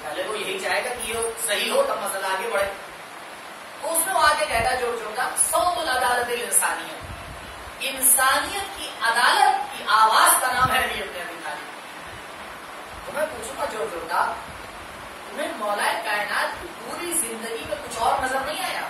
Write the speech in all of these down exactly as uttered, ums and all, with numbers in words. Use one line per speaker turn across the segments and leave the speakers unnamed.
پہلے وہ یہی چاہے گا کہ یہ صحیح ہو تب مسئلہ آگے بڑھے. تو اس میں وہ آگے کہتا جوڑ جوڑ کا صوت العدالت الانسانیت, انسانیت کی عدالت کی آواز کا نام ہے علی ابن ابی طالب. تو میں پوچھوں گا جوڑ جوڑ کا, تمہیں مولا کائنات کی پوری زندگی میں کچھ اور نظر نہیں آیا؟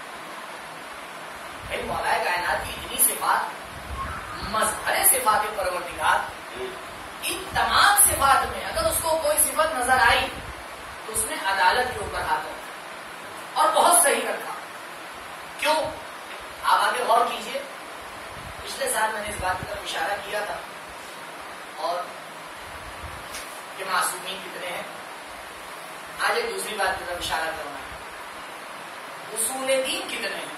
بھائی مولا کائنات کی اتنی صفات, مظہر صفات پروردگار, ان تمام صفات میں اگر اس کو کوئی صفت نظر آئی تو اس نے عدالت کے اوپر ہاتھ رکھا اور بہت صحیح رکھا. کیوں؟ آپ آگے غور کیجئے. پچھلے سال میں نے اس بات کی طرف اشارہ کیا تھا اور کہ معصومین کتنے ہیں. آج ایک دوسری بات کی طرف اشارہ کرنا ہے, اصول دین کتنے ہیں.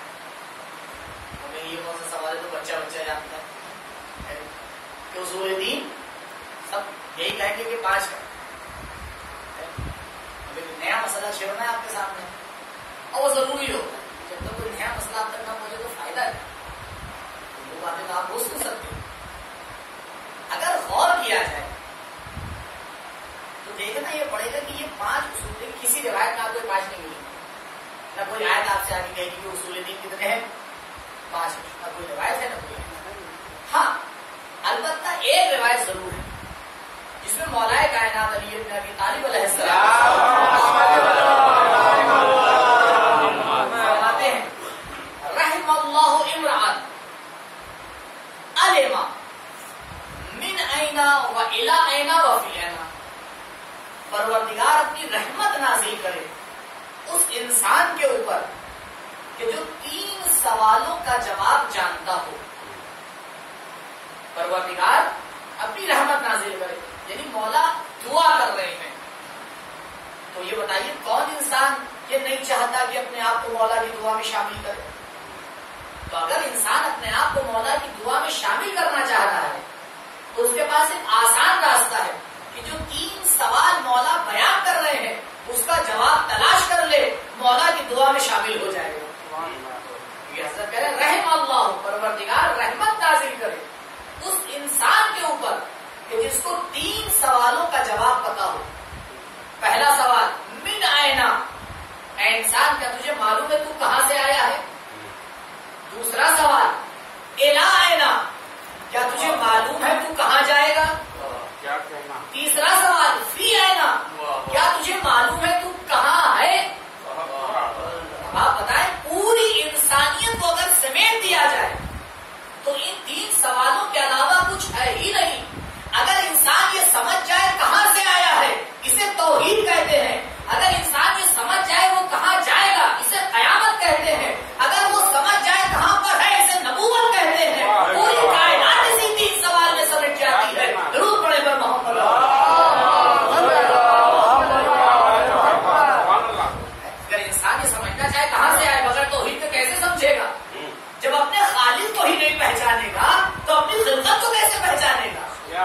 ہمیں یہ کون سا سوال ہے تو بچہ بچہ جانتا ہے کہ اصول دین سب یہی کہیں گے کہ پانچ کا. نیا مسئلہ چھیڑنا ہے آپ کے سامنے اور وہ ضروری ہوتا ہے. جب تک کوئی نیا مسئلہ آپ تک نہ پہنچے تو فائدہ ہے. وہ باتیں تو آپ روز سن سکتے ہیں. اگر غور کیا جائے تو دیکھنا یہ پڑے گا کہ یہ پانچ اصول کسی روایت میں آپ کو پانچ نہیں ملے گی. نہ کوئی آیت آپ سے آگے کہے گی کہ اصول دین کتنے ہیں, پانچ. نہ کوئی روایت ہے نہ کوئی. ہاں البتہ ایک روایت ضرور ہے جس میں مولا کائنات علی ابن ابی طالب علیہ السلام فرماتے ہیں رحم اللہ امرأ علم من این و الی این و فی این. پروردگار اپنی رحمت نازل کرے اس انسان کے اوپر کہ جو تین سوالوں کا جواب جانتا ہو. پروردگار اپنی رحمت نازل کرے, یعنی مولا دعا کر رہے ہیں. تو یہ بتائیے کون انسان یہ نہیں چاہتا کہ اپنے آپ کو مولا کی دعا میں شامل کرے؟ تو اگر انسان اپنے آپ کو مولا کی دعا میں شامل کرنا چاہ رہا ہے تو اس کے پاس ایک آسان راستہ ہے کہ جو تین سوال مولا بیان کر رہے ہیں اس کا جواب تلاش کر لے, مولا کی دعا میں شامل ہو جائے گا. یہ حضرت کہہ رہے رحم اللہ, پروردگار رحمت نازل کرے اس انسان کے اوپر کہ جس کو تین سوالوں کا جواب پتا ہو. پہلا سوال من آئنا, اے انسان کیا تجھے معلوم ہے تو کہاں سے آیا ہے؟ دوسرا سوال الا آئنا, کیا تجھے معلوم ہے تو کہاں جائے گا؟ تیسرا سوال فی آئنا, کیا تجھے معلوم ہے تو کہاں ہے؟ آپ بتائیں پوری انسانیت کو اگر سمیٹ دیا جائے تو ان تین سوالوں کے علاوہ کچھ ہے ہی نہیں. اگر انسان یہ سمجھ جائے کہاں سے آیا ہے اسے توحید کہتے ہیں. اگر انسان یہ سمجھ جائے وہ کہاں جائے گا اسے قیامت کہتے ہیں. اگر وہ سمجھ جائے کہاں پر ہے اسے نبوت کہتے ہیں. پوری کائنات اسی تین سوال میں سمجھ جاتی ہے. درود پڑھے پر محمد. اگر انسان یہ سمجھنا چاہے کہاں سے آئے بغیر توحید کو کیسے سمجھے گا؟ جب اپنے خالق کو ہی نہیں پہچانے گا تو اپنی خلقت کو کیسے پہچانے گا؟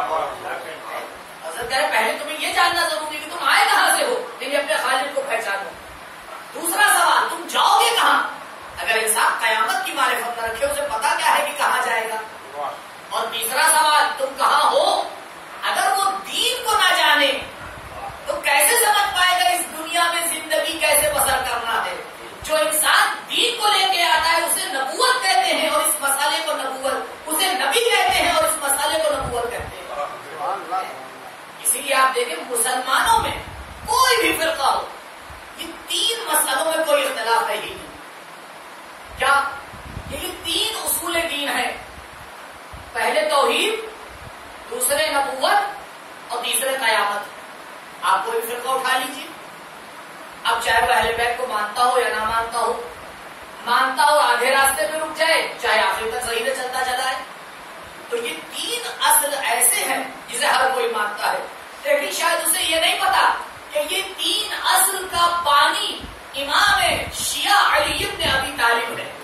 حضرت کہے پہلے تمہیں یہ جاننا ضروری کہ تم آئے کہاں سے ہو, لیکن اپنے خالق کو پہچانو. دوسرا سوال تم جاؤ گے کہاں؟ اگر انسان قیامت کی معرفت نہ رکھے اسے پتا کیا ہے کہ کہاں جائے گا. اور تیسرا سوال تم کہاں ہو, اگر وہ دین کو نہ جانے تو کیسے سمجھ پائے گا اس دنیا میں زندگی کیسے بسر کرنا ہے. جو انسان دین کو لے کے آتا ہے اسے نبوت کہتے ہیں اور اس مسئلے کو نبوت, اسے نبی کہتے ہیں اور اس مسئلے کو نبوت کہتے ہیں. اسی لیے آپ دیکھیں مسلمانوں میں کوئی بھی فرقہ ہو یہ تین مسئلوں میں کوئی اختلاف ہے ہی نہیں. کیا یہ تین اصول دین ہیں, پہلے توحید, دوسرے نبوت اور تیسرے قیامت. آپ کوئی فرقہ اٹھا لیجیے, اب چاہے وہ اہل بیت کو مانتا ہو یا نہ مانتا ہو, مانتا ہو آدھے راستے پہ رک جائے چاہے آخر تک صحیح سے چلتا چلا ہے. تو یہ تین اصل ایسے ہیں جسے ہر کوئی مانتا ہے, لیکن شاید اسے یہ نہیں پتا کہ یہ تین اصل کا بانی امام شیعہ علی ابن ابی طالب ہے.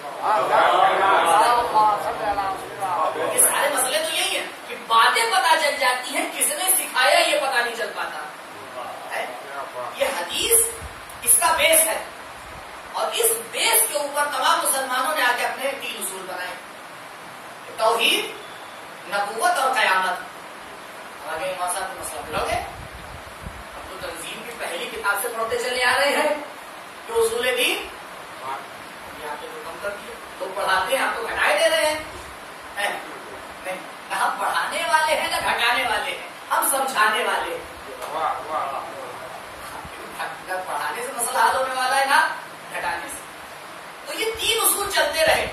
یہ سارے مسئلے تو یہی ہیں کہ باتیں پتا چل جاتی ہیں, کس نے سکھایا یہ پتا نہیں چل پاتا. یہ حدیث اس کا بیس ہے اور اس بیس کے اوپر تمام مسلمانوں نے آ کے اپنے تین اصول بنائے, توحید, نبوت اور قیامت. آگے امام صاحب کو مسئلہ ملو گے. اب تو تنظیم کی پہلی किताब से पढ़ते चले आ रहे हैं कि उसूल दीन यहाँ पे तो कम कर दिया, तो पढ़ाते हैं आप तो घटाए दे रहे हैं। नहीं, हम पढ़ाने वाले हैं ना घटाने वाले हैं, हम समझाने वाले हैं। पढ़ाने से मसला हल होने वाला है ना घटाने से। तो ये तीन उसूल चलते रहे,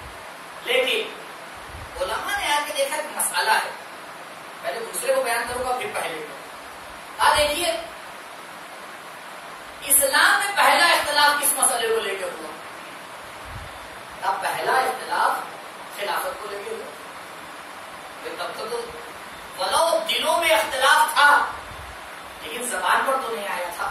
लेकिन उलमा ने आके देखा कि मसाला है, पहले दूसरे को बयान करूंगा फिर पहले को। आ देखिए इस्लाम में पहला इख्तिलाफ किस मसले को लेकर हुआ? तब पहला इख्तिलाफ खिलाफत को लेकर हुआ। तब तो, तो वलो दिलों में इख्तिलाफ था लेकिन जबान पर तो नहीं आया था।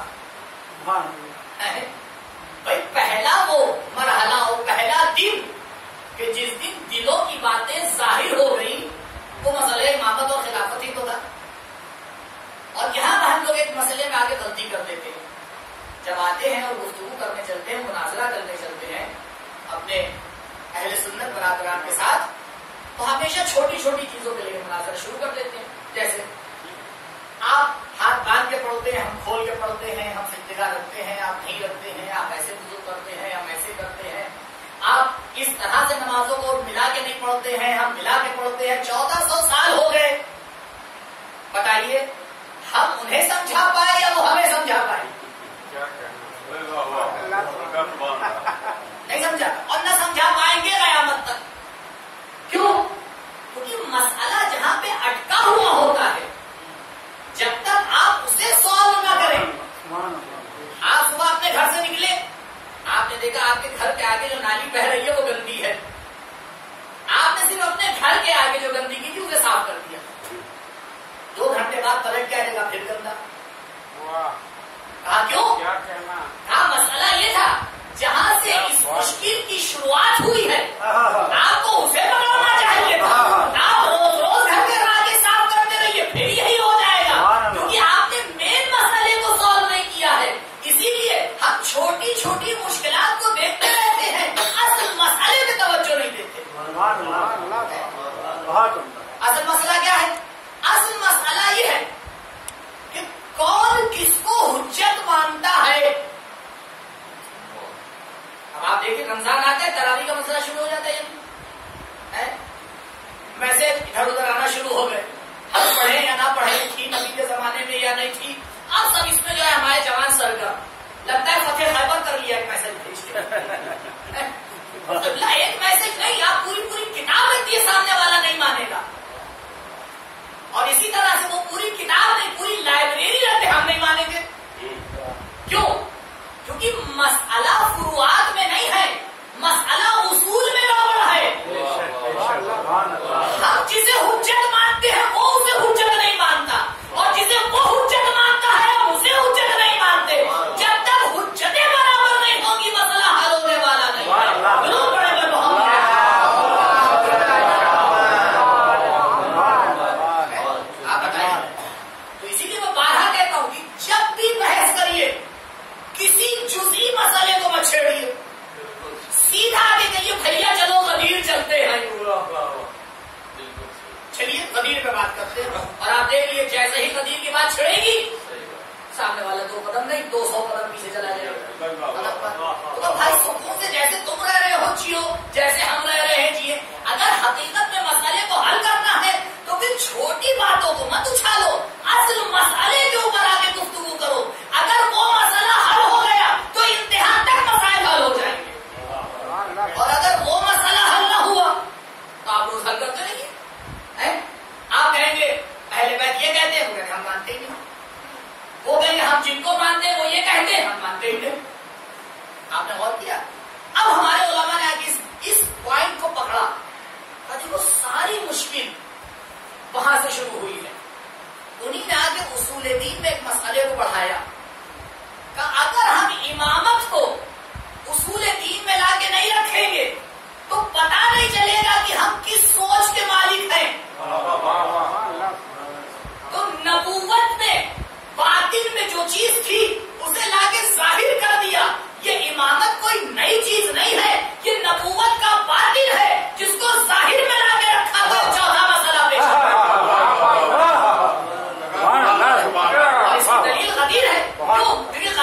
भाई पहला वो मरहला हो, पहला दिन कि जिस दिन दिलों की बातें जाहिर हो गई, वो मसले इमामत और खिलाफत ही तो था। और यहाँ पर हम लोग एक मसले में आगे गलती कर देते हैं, जब आते हैं और गुफ्तगू करने चलते हैं, मुनाजरा करने चलते हैं अपने अहले सुन्नत बरादरान के साथ, तो हमेशा छोटी छोटी चीजों के लिए मुनाजरा शुरू कर देते हैं। जैसे आप हाथ बांध के पढ़ते हैं, हम खोल के पढ़ते हैं, हम सिद्धिगा रखते हैं, आप नहीं रखते हैं, आप ऐसे वुज़ू करते हैं, हम ऐसे करते हैं, आप इस तरह से नमाजों को मिला के नहीं पढ़ते हैं, हम मिला के पढ़ते हैं। चौदह सौ साल हो गए, बताइए हम उन्हें समझा पाए या वो हमें समझा पाए? नहीं समझा और न समझा पाएंगे क़यामत तक। क्यों? क्योंकि मसला जहां पे अटका हुआ होता है, जब तक आप उसे सॉल्व ना करें। आप सुबह अपने घर से निकले, आपने देखा आपके घर के आगे जो नाली बह रही है वो गंदी है, आपने सिर्फ अपने घर के आगे जो गंदगी थी उसे साफ कर दिया। दो घंटे बाद पलट के आएगा फिर गंदा। कहा क्यों? क्या कहना? कहा मसला ये था जहां से इस मुश्किल की शुरुआत हुई है आपको उसे पकड़ना चाहिए था। आप रोज रोज घर के आगे साफ करते रहिए, फिर यही हो जाएगा, क्योंकि आपने मेन मसले को सॉल्व नहीं किया है। इसीलिए हम छोटी छोटी मुश्किलात को देखते रहते हैं, असल मसले पे तवज्जो नहीं देते। असल मसला क्या है? असल मसला ये है कि कौन किसको हुज्जत मानता है। अब आप देखिए रमजान आता है, तरावी का मसला शुरू हो जाता है, मैसेज इधर उधर आना शुरू हो गए, हम पढ़े या ना पढ़े, थी नबी के जमाने में या नहीं थी। अब सब इसमें जो है हमारे जवान सरगर्म, लगता है फतेह खैबर कर लिया एक मैसेज भेज के। एक मैसेज नहीं, आप पूरी पूरी किताब रखती है, सामने वाला नहीं मानेगा। और इसी तरह से वो पूरी किताब नहीं, पूरी लाइब्रेरी रखते, हम नहीं मानेंगे। क्यों? क्योंकि मसला फुरुआत में नहीं है, मसला उसूल में गड़बड़ है। हम जिसे हुज्जत मानते हैं वो उसे हुज्जत नहीं मानता, और जिसे वो हुज्जत मानता है हम उसे हुज्जत नहीं मानते। जब तक हुज्जतें बराबर नहीं होगी मसला हल होने वाला नहीं। बड़े बड़े आप बताइए। तो इसीलिए मैं बारहा कहता हूँ कि जब भी बहस करिए किसी जुज़ी मसले को मत छेड़िए, सीधा आगे कहिए भैया चलो गदीर चलते हैं, चलिए गदीर पे बात करते हैं। और आप देख लिए जैसे ही गदीर की बात छेड़ेगी, सामने वाला दो कदम नहीं दो सौ कदम पीछे चला जाएगा। तो भाई सुकून से जैसे तुम रह रहे हो जियो, जैसे हम रह रहे हैं जिए। अगर हकीकत में मसले को हल करना है तो फिर छोटी बातों को मत उछालो, असल मसले के ऊपर आके गुफ्तगू करो। अगर वो मसला हल हो गया तो इम्तिहान तक मसाइल हल हो जाएंगे, और अगर वो मसला हल न हुआ तो आप रोज हल करते रहिए। आप कहेंगे पहले बैठ ये कहते हैं, हम मानते ही नहीं। वो कहेंगे हम जिनको मानते हैं वो ये कहते हैं, हम मानते ही नहीं। आपने गौर किया? अब हमारे उलमा ने आगे इस, इस पॉइंट को पकड़ा, देखो सारी मुश्किल वहां से शुरू हुई है। उन्हीं ने आगे उसूल दीन में एक मसले को बढ़ाया, कि अगर हम इमामत को उसूल दीन में लाके नहीं रखेंगे तो पता नहीं चलेगा कि हम किस सोच के मालिक हैं। तो नबूवत में बातिन में जो चीज थी उसे लाके जाहिर कर दिया। ये इमामत कोई नई चीज नहीं है, ये नबूवत का बातिन है जिसको जाहिर में लाके रखा था। चौथा मसला पेश और इसकी दलील गदीर है। क्यों? क्योंकि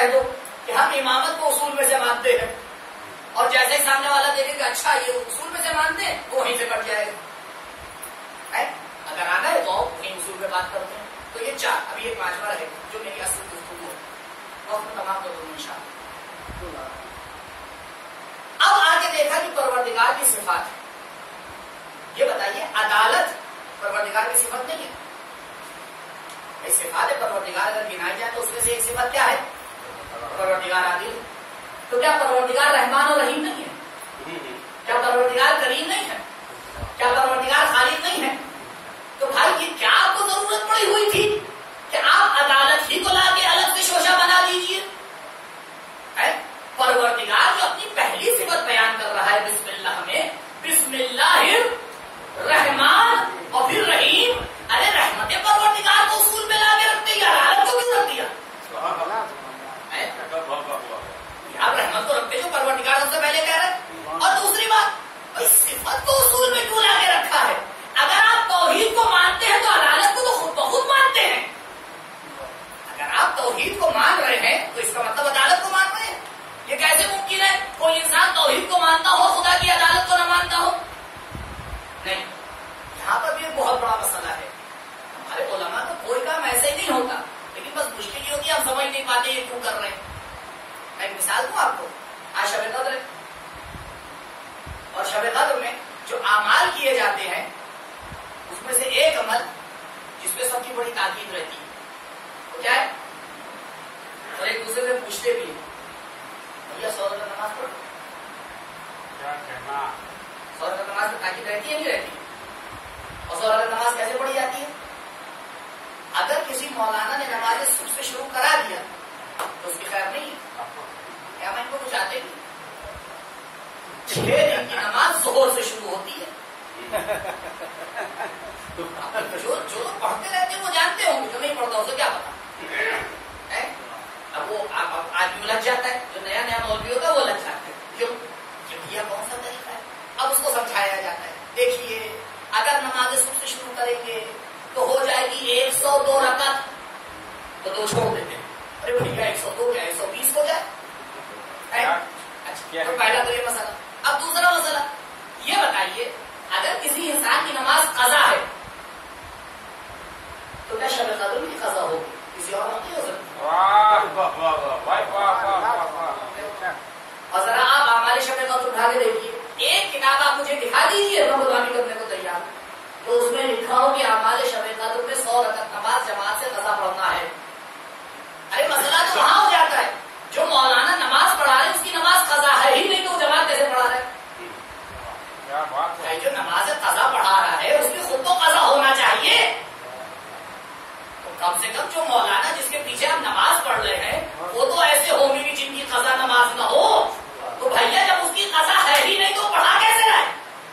کہہ دو کہ ہم امامت کو اصول میں سے مانتے ہیں، اور جیسے ہی سامنے والا دیکھے کہ اچھا یہ اصول میں سے مانتے ہیں تو وہیں سے کٹ جائے گا. اگر آنا ہے تو وہیں اصول میں بات کرتے ہیں. تو یہ چار، ابھی ایک پانچواں رہے جو میری اصل گفتگو ہے، وقت تمام کر دوں انشاءاللہ. اب آگے دیکھا کہ پروردگار کی صفات ہے. یہ بتائیے عدالت پروردگار کی صفت نہیں ہے؟ یہ صفات ہے پروردگار اگر گنائی جائے تو اس میں سے ایک صفت کیا ہے؟ پروردگار عادل. تو کیا پروردگار رحمان اور رحیم نہیں ہے؟ کیا پروردگار کریم نہیں ہے؟ کیا پروردگار خالق نہیں ہے؟ تو بھائی کیا آپ کو ضرورت پڑی ہوئی تھی کہ آپ عدالت ہی کو لا کے الگ سے شوشہ بنا دیجیے؟ پروردگار جو اپنی پہلی صفت بیان کر رہا ہے بسم اللہ میں، بسم اللہ رحمان اور پھر رحیم، ارے رحمت پروردگار کو اصول میں لا کے رکھتے یا عدالت کو کیوں رکھ دیا؟ آپ رحمت کو رکھتے جو پروردگار سب سے پہلے کہہ رہے. اور دوسری بات، صفت کو اصول میں کیوں لا کے رکھا ہے؟ اگر آپ توحید کو مانتے ہیں تو عدالت کو تو خود بخود مانتے ہیں. اگر آپ توحید کو مان رہے ہیں تو اس کا مطلب عدالت کو مان رہے ہیں. یہ کیسے ممکن ہے کوئی انسان توحید کو مانتا ہو خدا کی عدالت کو نہ مانتا ہو؟ نہیں، یہاں پر بھی ایک بہت بڑا مسئلہ ہے. ہمارے علماء کا کوئی کام ایسے ہی نہیں ہوتا، لیکن بس مشکل یہ ہوتی ہے ہم سمجھ نہیں پاتے یہ کیوں کر رہے ہیں. میں ایک مثال دوں آپ کو. آج شب قدر ہے، اور شب قدر میں جو اعمال کیے جاتے ہیں اس میں سے ایک عمل جس پہ سب کی بڑی تاکید رہتی ہے وہ کیا ہے؟ اور ایک دوسرے سے پوچھتے بھی ہیں بھیا سو رکعت نماز پڑھو. سو رکعت نماز میں تاکید رہتی ہے نہیں رہتی؟ اور سو رکعت نماز کیسے پڑھی جاتی ہے؟ اگر کسی مولانا نے نماز صبح سے شروع کرا دیا تو اس کی خیر نہیں ہے. کیا میں ان کو کچھ آتے نہیں؟ چھ دن کی نماز ظہر سے شروع ہوتی ہے. جو جو لوگ پڑھتے رہتے ہیں وہ جانتے ہوں گے، جو نہیں پڑھتا اسے کیا پتا. اب وہ آدمی لگ جاتا ہے، جو نیا نیا مولوی ہوتا ہے وہ لگ جاتا ہے. کیوں؟ کہ بھیا کون سا طریقہ ہے؟ اب اس کو سمجھایا جاتا ہے. دیکھیے اگر نماز صبح سے شروع کریں گے تو ہو جائے گی ایک سو دو رکعت، تو دو چھوڑ دیتے ہیں. ارے بھیا ایک سو دو کیا ایک سو بیس ہو جائے. اچھا، تو پہلا تو یہ مسئلہ. اب دوسرا مسئلہ یہ بتائیے اگر کسی انسان کی نماز قضا ہے تو کیا شب قدر کی قضا ہوگی؟ کسی اور وقت نہیں ہو سکتی. اور ذرا آپ ہمارے شب قدر اٹھا کے دیکھیے، ایک کتاب آپ مجھے دکھا دیجیے میں غلامی کرنے کو تیار ہوں تو اس میں لکھا ہو کہ ہمارے شب قدر میں سو رکعت نماز جماعت سے قضا پڑھنا ہے. ارے مسئلہ تو وہاں ہو جاتا ہے جو مولانا نماز پڑھا رہے اس کی نماز قضا ہے ہی نہیں تو وہ جماعت کیسے پڑھا رہے؟ جو نماز قضا پڑھا رہا ہے اس کی خود تو قضا ہونا چاہیے. تو کم سے کم جو مولانا جس کے پیچھے ہم نماز پڑھ رہے ہیں وہ تو ایسے ہوں گے جن کی قضا نماز نہ ہو. تو بھیا جب اس کی قضا ہے ہی نہیں تو پڑھا کیسے رہے؟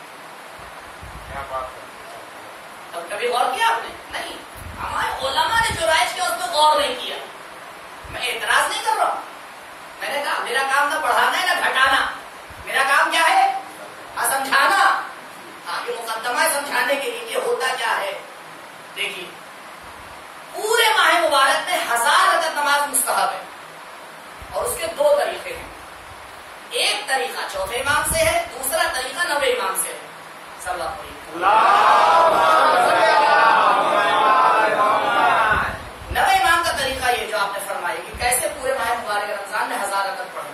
تب کبھی غور کیا آپ نے؟ نہیں. ہمارے علماء نے جو رائے کیا اس پہ غور نہیں کیا. میں اعتراض نہیں کر رہا ہوں، میں نے کہا میرا کام نہ بڑھانا ہے نہ گھٹانا، میرا کام کیا ہے؟ سمجھانا. ہاں یہ مقدمہ ہے سمجھانے کے لیے یہ ہوتا کیا ہے. دیکھیے پورے ماہ مبارک میں ہزار رکعت نماز مستحب ہے اور اس کے دو طریقے ہیں. ایک طریقہ چوتھے امام سے ہے، دوسرا طریقہ نویں امام سے ہے. صلی اللہ علیہ وسلم. نویں امام کا طریقہ یہ جو آپ نے فرمایا کہ کیسے پورے ماہ مبارک رمضان میں ہزار رکعت پڑھنا.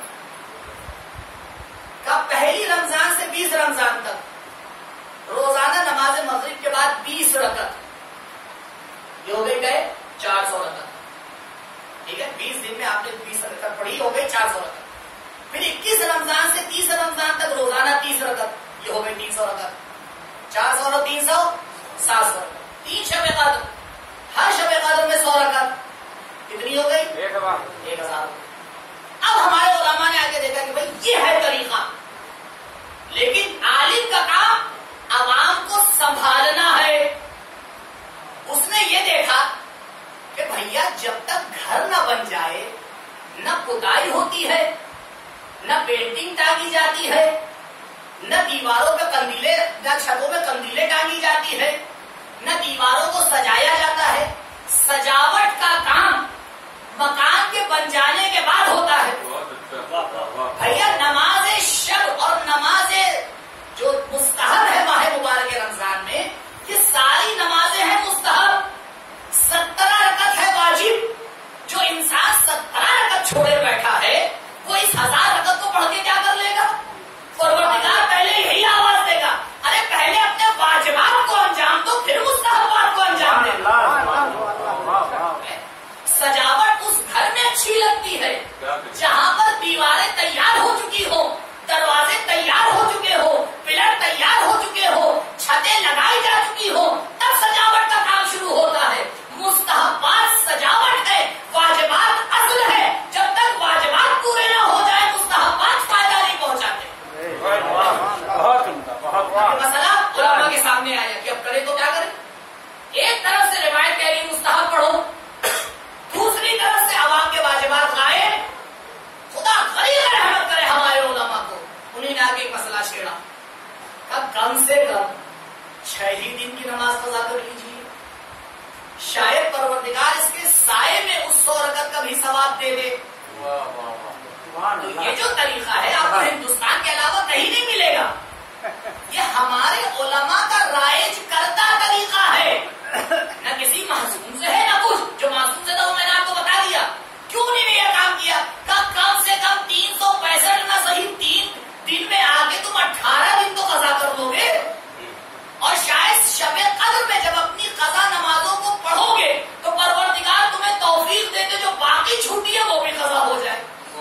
کب؟ پہلی رمضان سے بیس رمضان تک روزانہ نماز مغرب کے بعد بیس رکعت، یہ ہو گئی گئے چار سو رکعت. ٹھیک ہے، بیس دن میں آپ نے بیس رکعت پڑھی، ہو گئی چار سو رکعت. پھر اکیس رمضان سے تیس رمضان تک روزانہ تیس رکعت، یہ ہو گئی تین سو رکعت. چار سو اور تین سو سات سو. تین شب قدر، ہر شب قدر میں سو رکعت، کتنی ہو گئی؟ ایک ہزار. اب ہمارے علماء نے آگے دیکھا کہ بھائی یہ ہے طریقہ، لیکن عالم کا کام عوام کو سنبھالنا ہے. اس نے یہ دیکھا کہ بھیا جب تک گھر نہ بن جائے نہ پتائی ہوتی ہے، نہ پینٹنگ ٹانگی جاتی ہے، نہ دیواروں پہ کندیلے، نہ چھتوں پہ کندیلے ٹانگی جاتی ہے، نہ دیواروں کو سجایا جاتا ہے. سجاوٹ کا کام مکان کے بن جانے کے بعد پروردگار اس کے سائے میں اس سو رکعت کا بھی ثواب دے دے. تو یہ جو طریقہ ہے آپ کو ہندوستان کے علاوہ کہیں نہیں ملے گا. یہ ہمارے علماء کا رائج کرتا طریقہ ہے. نہ کسی معصوم سے ہے نہ کچھ. جو معصوم سے تھا وہ میں نے آپ کو بتا دیا. کیوں نہیں یہ کام کیا؟ کم سے کم تین سو پینسٹھ نہ صحیح تین دن میں آگے تم اٹھارہ دن تو قضا کر دو گے. اور شاید شب قدر میں جب اپنی قضا نمازوں کو پڑھو گے تو پروردگار تمہیں توفیق دے دے جو باقی چھوٹی ہے وہ بھی قضا ہو جائے.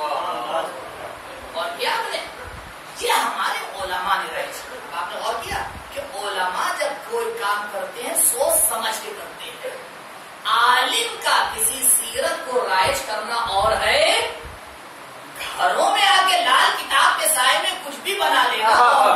اور کیا ہم نے یہ ہمارے علماء نے رائج. آپ نے غور کیا کہ علماء جب کوئی کام کرتے ہیں سوچ سمجھ کے کرتے ہیں. عالم کا کسی سیرت کو رائج کرنا اور ہے گھروں میں آ کے لال کتاب کے سائے میں کچھ بھی بنا لینا.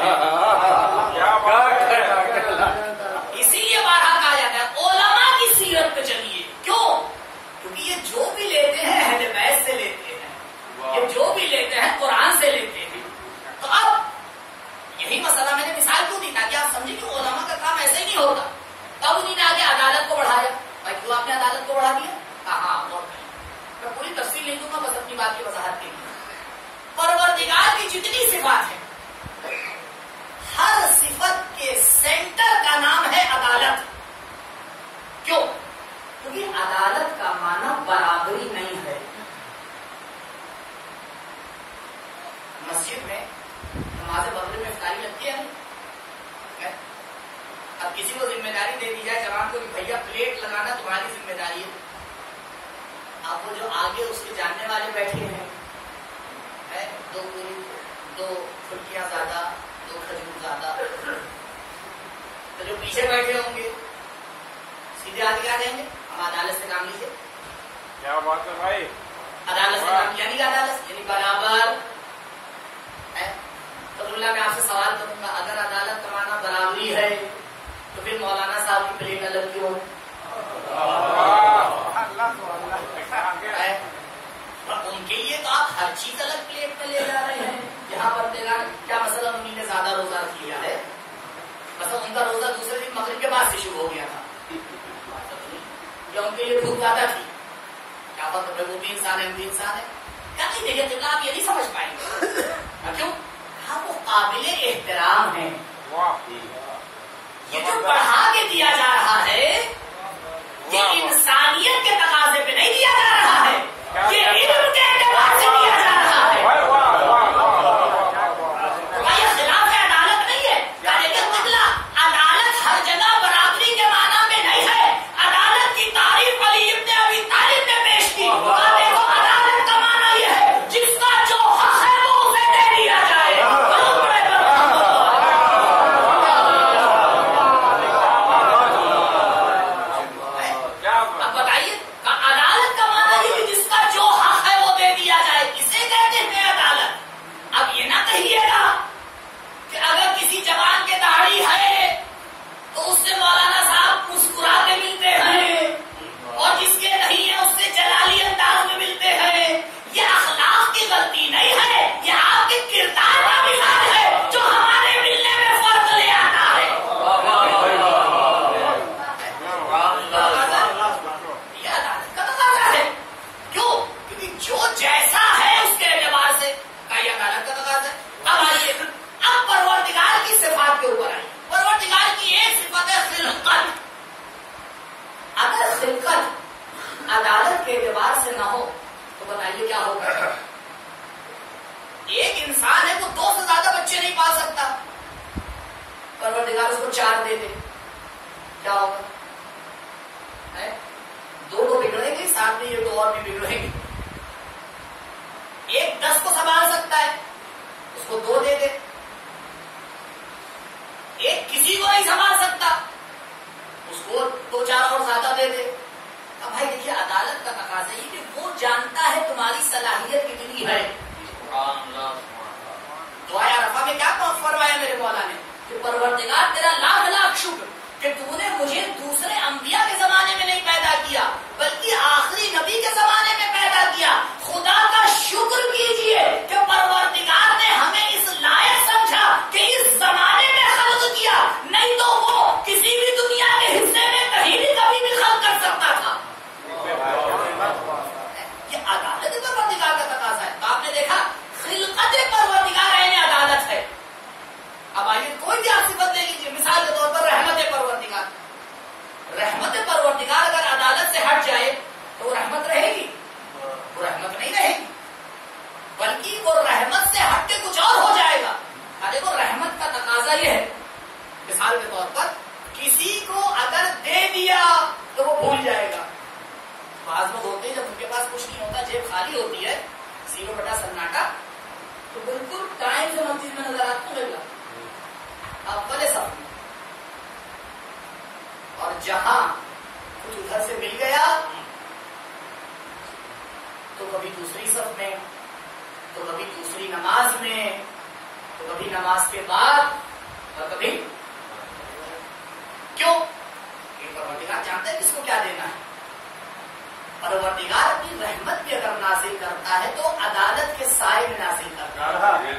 اسی لیے بارہا کہا جاتا ہے علماء کی سیرت پہ چلیے. کیوں؟ کیونکہ یہ جو بھی لیتے ہیں اہل بیت سے لیتے ہیں. یہ جو بھی لیتے ہیں قرآن سے لیتے ہیں. تو اب یہی مسئلہ میں نے مثال کیوں دی تاکہ آپ سمجھیں کہ علماء کا کام ایسے ہی نہیں ہوتا. تب انہیں نے آگے عدالت کو بڑھایا. بھائی کیوں آپ نے عدالت کو بڑھا دیا؟ ہاں اور میں پوری تفصیل نہیں دوں گا بس اپنی بات کی وضاحت کے لیے. پروردگار کی جتنی صفات ہیں ہر صفت کے سینٹر کا نام ہے عدالت. کیوں؟ کیونکہ عدالت کا معنی برابری نہیں ہے. مسجد میں نماز مغرب میں افطاری لگتی ہے. اب کسی کو ذمہ داری دے دی جائے جوان کو کہ بھیا پلیٹ لگانا تمہاری ذمہ داری ہے. اب وہ جو آگے اس کے جاننے والے بیٹھے ہیں دو پوری دو کھڑکیاں زیادہ دو کھجور زیادہ تو جو پیچھے بیٹھے ہوں گے سیدھے آگے آ جائیں گے. ہم عدالت سے کام لیجیے.
کیا بات ہے بھائی؟
عدالت سے کام یعنی عدالت یعنی برابر. تو اللہ میں آپ سے سوال کروں گا اگر عدالت کا معنی برابری ہے تو پھر مولانا صاحب کی پلیٹ الگ کیوں؟ ان کے لیے تو آپ ہر چیز الگ پلیٹ میں لے جا رہے ہیں. یہاں پر دیکھا کیا مسئلہ انہیں نے زیادہ روزہ کیا ہے. مثلا ان کا روزہ دوسرے دن مغرب کے بعد سے شروع ہو گیا تھا یا ان کے لیے بھوک زیادہ تھی. کیا پتہ وہ بھی انسان ہے ہم بھی انسان ہے. کیا نہیں دیکھے جب آپ یہ نہیں سمجھ پائیں گے. کیوں؟ ہاں وہ قابل احترام ہے. یہ جو پڑھا کے دیا جا رہا ہے یہ انسانیت کے تقاضے پہ نہیں دیا جا رہا ہے. یہ علم کے اعتبار سے دیا جا رہا ہے. یہ خلاف عدالت نہیں ہے. لیکن قبلہ عدالت ہر جگہ برابری کے معنی میں نہیں ہے. عدالت کی تعریف علی ابن ابی طالب نے پیش کی. دیکھو عدالت کا معنی یہ ہے جس کا جو حق ہے وہ اسے دے دیا جائے. اب بتائیے عدالت کا معنی یہ جس کا جو حق ہے وہ دے دیا جائے. اسے کہتے ہیں عدالت. اب یہ نہ کہیے گا کہ اگر کسی جوان کے داڑھی ہے تو اس سے مولانا صاحب مسکرا کے ملتے ہیں اور جس کے نہیں ہے اس سے جلالی انداز میں ملتے ہیں. یہ اخلاق کی غلطی نہیں ہے. یہ آپ کے کردار کا مثال ہے جو ہمارے ملنے میں فرق لے آتا ہے. یہ عدالت کا تقاضا ہے. کیوں؟ کیونکہ جو جیسا ہے اس کے اعتبار سے یہ عدالت کا تقاضا ہے. اب آئیے اب پروردگار کی صفات کے اوپر آئیے. پروردگار کی ایک صفت ہے خلقت. اگر خلقت عدالت کے اعتبار سے نہ ہو تو بتائیے کیا ہوگا. ایک انسان ہے وہ دو سے زیادہ بچے نہیں پال سکتا. پروردگار اس کو چار دے دے کیا ہوگا؟ دو تو بگڑیں گے ساتھ میں یہ دو اور بھی بگڑیں گے. ایک دس کو سنبھال سکتا ہے اس کو دو دے دے. ایک کسی کو نہیں سنبھال سکتا اس کو دو چار اور زیادہ دے دے. اب بھائی دیکھیے عدالت کا تقاضا یہ کہ وہ جانتا ہے تمہاری صلاحیت کتنی ہے. دعائے عرفہ میں کیا فرمایا میرے مولا نے کہ پروردگار تیرا لاکھ لاکھ شکر کہ تو نے مجھے دوسرے انبیاء کے زمانے میں نہیں پیدا کیا بلکہ آخری نبی کے زمانے میں پیدا کیا. خدا کا شکر کیجئے کہ پروردگار نے ہمیں اس لائق سمجھا کہ اس زمانے میں خلق کیا. نہیں تو وہ کسی بھی دنیا کے حصے میں کہیں بھی کبھی بھی خلق کر سکتا تھا. सन्नाटी होती है, जीरो बटा सन्नाटा, तो बिल्कुल टाइम से मस्जिद में नजर आती है अव्वल सफ में। और जहां कुछ उधर से मिल गया तो कभी दूसरी सफ में, तो कभी दूसरी नमाज में, तो कभी नमाज के बाद, और कभी क्यों? ये परवरदिगार जानते हैं किसको क्या देना है। परवरदिगार अपनी रहमत भी अगर नाज़िल करता है तो अदालत के साए में नाज़िल करता है।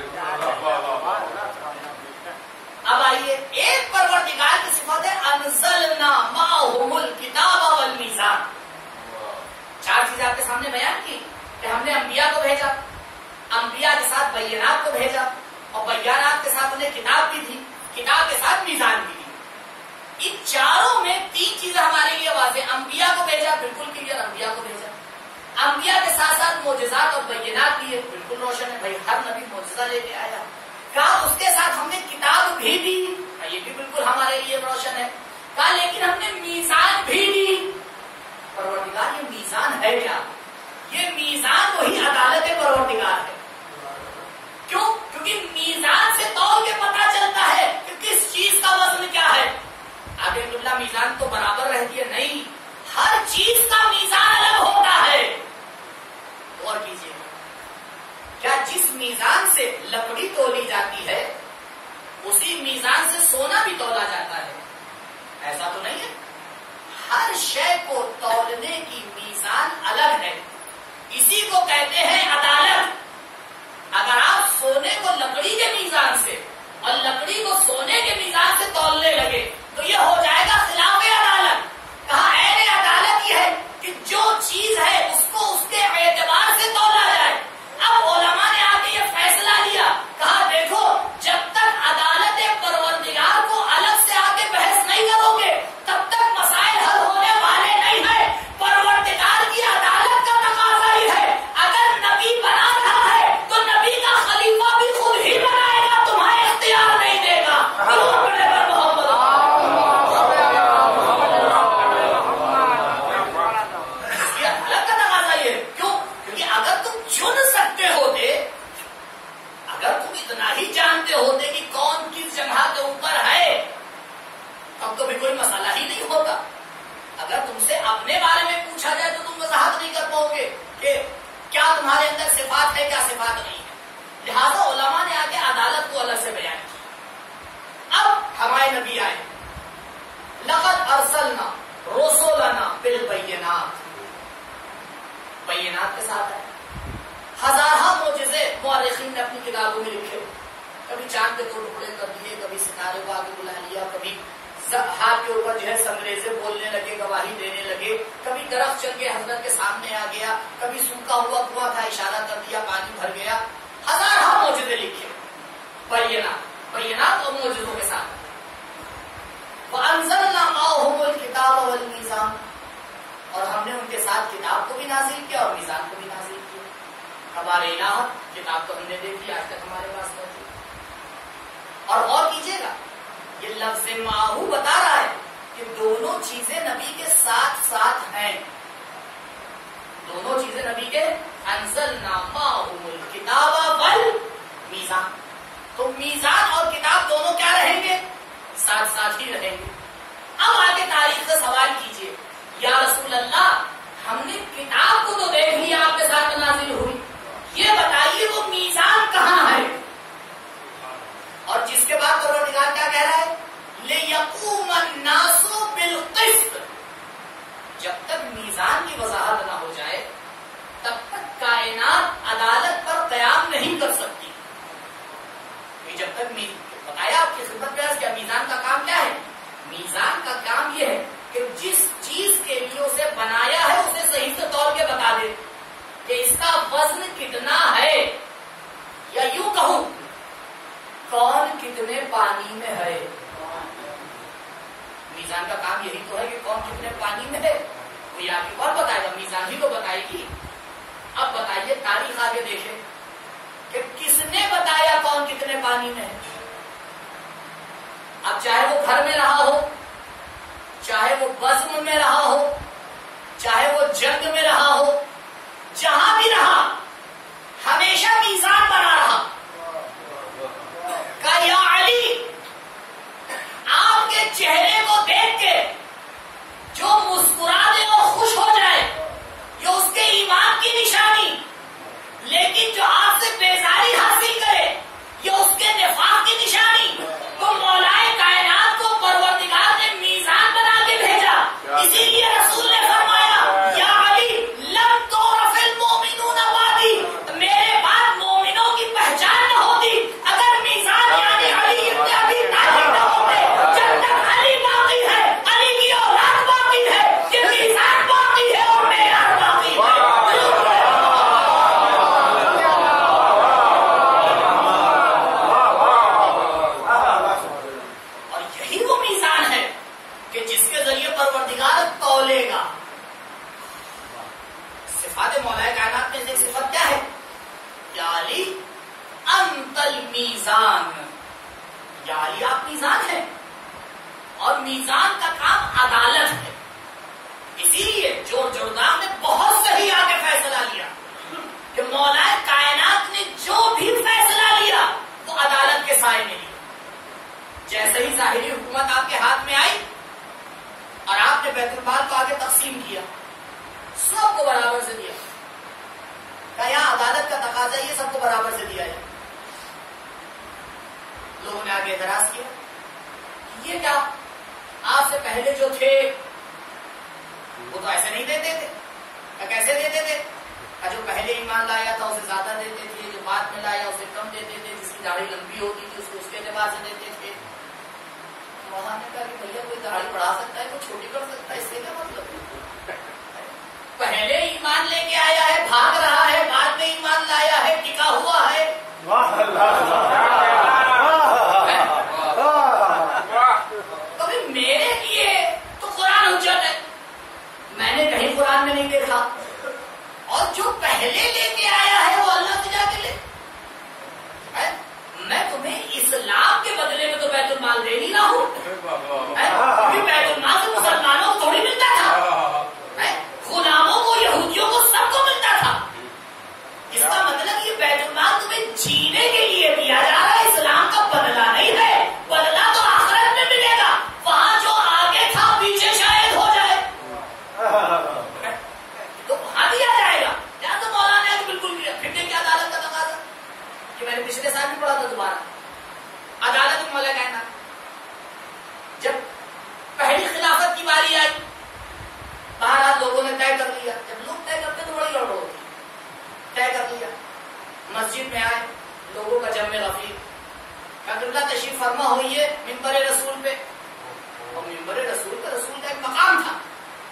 अब आइए, एक परवरदिगार की सिफत है अनज़लना माहुमुल किताब वल मीज़ान। चार चीजें आपके सामने बयान की कि हमने अंबिया को भेजा, अंबिया के साथ बय्यनात को भेजा, और बय्यनात के साथ उन्हें किताब भी थी, किताब के साथ मीज़ान भी थी। इन चारों में तीन चीजें हमारे लिए वाज़ेह, अंबिया को भेजा, बिल्कुल क्लियर, अंबिया को भेजा, अंबिया के साथ साथ मोजज़ात और बय्यनात भी है, बिल्कुल रोशन है, भाई हर नबी मोजज़ा लेके आया। कहा उसके साथ हमने किताब भी दी, ये भी बिल्कुल हमारे लिए रोशन है। कहा लेकिन हमने मीज़ान भी दी। परवरदिगार ये मीज़ान है क्या? ये मीज़ान वही अदालत परवरदिगार है। क्यों? क्योंकि मीज़ान से तौल के पता चलता है कि किस चीज का वजन क्या है। आगे दुल्ला मीज़ान तो बराबर रहती है, नहीं, हर चीज का मीज़ान अलग होता है। और कीजिए, क्या जिस मीज़ान से लकड़ी तोली जाती है उसी मीज़ान से सोना भी तोला जाता है? ऐसा तो नहीं है। हर शय को तौलने की मीज़ान अलग है, इसी को कहते हैं अदालत। अगर आप सोने को लकड़ी के मीज़ान से और लकड़ी को सोने के मीज़ान से तौलने लगे तो ये हो जाएगा खिलाफे अदालत। कहा ऐने अदालत ये है कि जो चीज है उसको उसके एतबार से तौला जाए। अब उलमा ने आके ये फैसला लिया, कहा देखो जब तक अदालत परवरदिगार को अलग से आके बहस नहीं करोगे तब तक मसाइल हल होने वाले नहीं है। परवरदिगार की अदालत का तकाज़ा ही है, अगर नबी बना रहा है तो नबी का खलीफा भी खुद ही बनाएगा, तुम्हारे इख्तियार नहीं देगा। जानते होते कि कौन किस जगह के ऊपर है तब तो भी कोई मसला ही नहीं होता। अगर तुमसे अपने बारे में पूछा जाए तो तुम वजाहत नहीं कर पाओगे कि क्या तुम्हारे अंदर सिफात है, क्या सिफात नहीं है। लिहाजा उलमा ने आके अदालत को अलग से बयान किया। अब हमारे नबी आए, लक़द अरसलना रुसुलना बिल बय्यिनात, बय्यिनात के साथ है। हजारों मोजिज़े मुअर्रिखीन ने अपनी किताबों में लिखे, कभी चांद के दो टुकड़े कर दिए, कभी सितारे को आगे बुला लिया, कभी हाथ के ऊपर जो है संग्रेजे बोलने लगे, गवाही देने लगे, कभी दरख्त चल के हजरत के सामने आ गया, कभी सूखा हुआ कुआं था इशारा कर दिया, पानी भर गया। हजारों मोजिज़े लिखे, बय्यिनात, बय्यिनात और मोजिज़ों के साथ। वअंज़लना माहुमुल किताब वल मीज़ान, और हमने उनके साथ किताब को भी नाज़िल किया और मीज़ान को भी नाज़िल किया। हमारे इलाहा किताब तो हमने देखी, आज तक हमारे पास नहीं। और गौर कीजिएगा, ये लफ्ज़ माहू बता रहा है कि दोनों चीजें नबी के साथ साथ हैं। दोनों चीजें नबी के, अंज़लना माहुमुल किताब वल मीज़ान, तो मीज़ान और किताब दोनों क्या रहेंगे? साथ साथ ही रहेंगे। अब आगे तारीख से सवाल कीजिए, या रसूल अल्लाह हमने किताब को तो देख लिया, आपके साथ नाज़िल हुई, ये बताइए वो मीज़ान कहाँ है? और जिसके बाद परवरदिगार क्या कह रहा है? लियक़ूमन नासु बिल क़िस्त, जब तक मीज़ान की वज़ाहत ना हो जाए तब तक कायनात अदालत पर क़याम नहीं कर सकती। जब तक बताया आपकी खिदमत में क्या मीज़ान का काम क्या है? मीज़ान का काम यह है कि जिस चीज के लिए उसे बनाया है उसे सही से तौल के बता दे कि इसका वजन कितना है, या यूं कहूं कौन कितने पानी में है। मीज़ान का काम यही तो है कि कौन कितने पानी में है, कोई आगे कौन बताएगा? मीज़ान ही तो बताएगी। अब बताइए, तारीख आगे देखें कि किसने बताया कौन कितने पानी में है। अब चाहे वो घर में रहा हो, चाहे वो बज़्म में रहा हो, चाहे वो जंग में रहा हो, जहां भी रहा, صفات مولا کائنات میں سے ایک صفت کیا ہے؟ یا علی انت المیزان، یا علی آپ میزان ہیں، اور میزان کا کام عدالت ہے. اسی لیے جور جردان نے بہت صحیح آ کے فیصلہ لیا کہ مولا کائنات نے جو بھی فیصلہ لیا وہ عدالت کے سائے میں لیا. جیسے ہی ظاہری حکومت آپ کے ہاتھ میں آئی اور آپ نے بیت المال کو آگے تقسیم کیا، سب کو برابر سے دیا. کہا یہاں عدالت کا تقاضا یہ سب کو برابر سے دیا جائے. لوگوں نے آگے اعتراض کیا، یہ کیا آپ سے پہلے جو تھے وہ تو ایسے نہیں دیتے تھے. کیسے دیتے تھے؟ جو پہلے ایمان لایا تھا اسے زیادہ دیتے تھے، جو بعد میں لایا اسے کم دیتے تھے، جس کی داڑھی لمبی ہوتی تھی اس کو اس کے اعتبار سے دیتے تھے. وہاں نے کہا کہ بھیا کوئی داڑھی بڑھا سکتا ہے کوئی چھوٹی کر سکتا ہے، اس سے کیا مطلب؟ پہلے ایمان لے کے آیا ہے بھاگ رہا ہے، بعد میں ایمان لایا ہے ٹکا ہوا ہے. کبھی میرے لیے تو قرآن حجت ہے، میں نے کہیں قرآن میں نہیں دیکھا. اور جو پہلے لے کے آیا ہے وہ اللہ سے جا کے لے. میں تمہیں اسلام کے بدلے میں تو بیت المال دے نہیں رہا ہوں. بیت المال سے مسلمانوں کو تھوڑی ملتا تھا، غلاموں کو یہودیوں کو سب کو ملتا تھا. اس کا مطلب یہ بیت المال تمہیں جینے کے لیے دیا جا رہا ہے، اسلام کا بدلہ نہیں ہے. بدلہ تو آخرت میں ملے گا، وہاں جو آگے تھا پیچھے شاید ہو جائے تو وہاں دیا جائے گا. یا تو مولانا نے بالکل پھر کی عدالت کا تقاضا کہ میں نے پچھلے سال بھی پڑھا تھا دوبارہ عدالت مولا کائنات. جب پہلی خلافت کی باری آئی بہرحال لوگوں نے طے کر لیا. جب لوگ طے کرتے تو بڑی گڑبڑ ہوتی. طے کر لیا، مسجد میں آئے لوگوں کا جمع رفیق قبلہ تشریف فرما ہوئی ہے منبر رسول پہ. اور منبر رسول کا رسول کا ایک مقام تھا.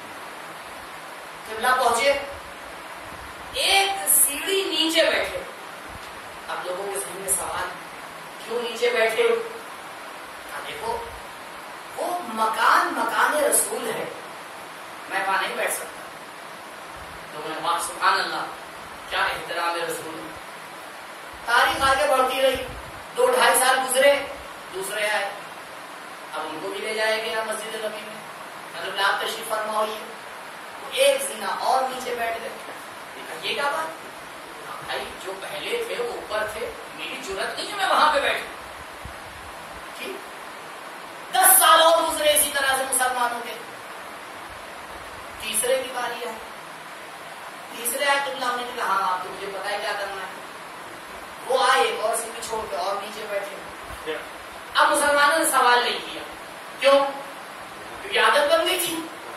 قبلہ پہنچے، ایک سیڑھی نیچے بیٹھے. اب لوگوں کے ذہن میں سوال کیوں نیچے بیٹھے؟ دیکھو وہ مکان مکان رسول ہے، میں وہاں نہیں بیٹھ سکتا. لوگوں نے کہا سبحان اللہ کیا احترام رسول. تاریخ آگے بڑھتی رہی، دو ڈھائی سال گزرے، دوسرے آئے. اب ان کو بھی لے جائے گا مسجد نبی میں، مطلب آپ تشریف فرما ہوئی ہے. ایک زینا اور نیچے بیٹھ گئے. یہ کیا بات بھائی؟ جو پہلے تھے وہ اوپر تھے، میری ضرورت نہیں ہے میں وہاں پہ بیٹھوں. ٹھیک، دس سال اور گزرے اسی طرح سے مسلمانوں کے. تیسرے کی باری ہے. تیسرے آئے تو اللہ نے کہا ہاں آپ تو مجھے پتا ہے کیا کرنا ہے. وہ آئے ایک اور سیڑھی چھوڑ کے اور نیچے بیٹھے. اب مسلمانوں نے سوال نہیں کیا. کیوں؟ کیونکہ عادت بن گئی تھی.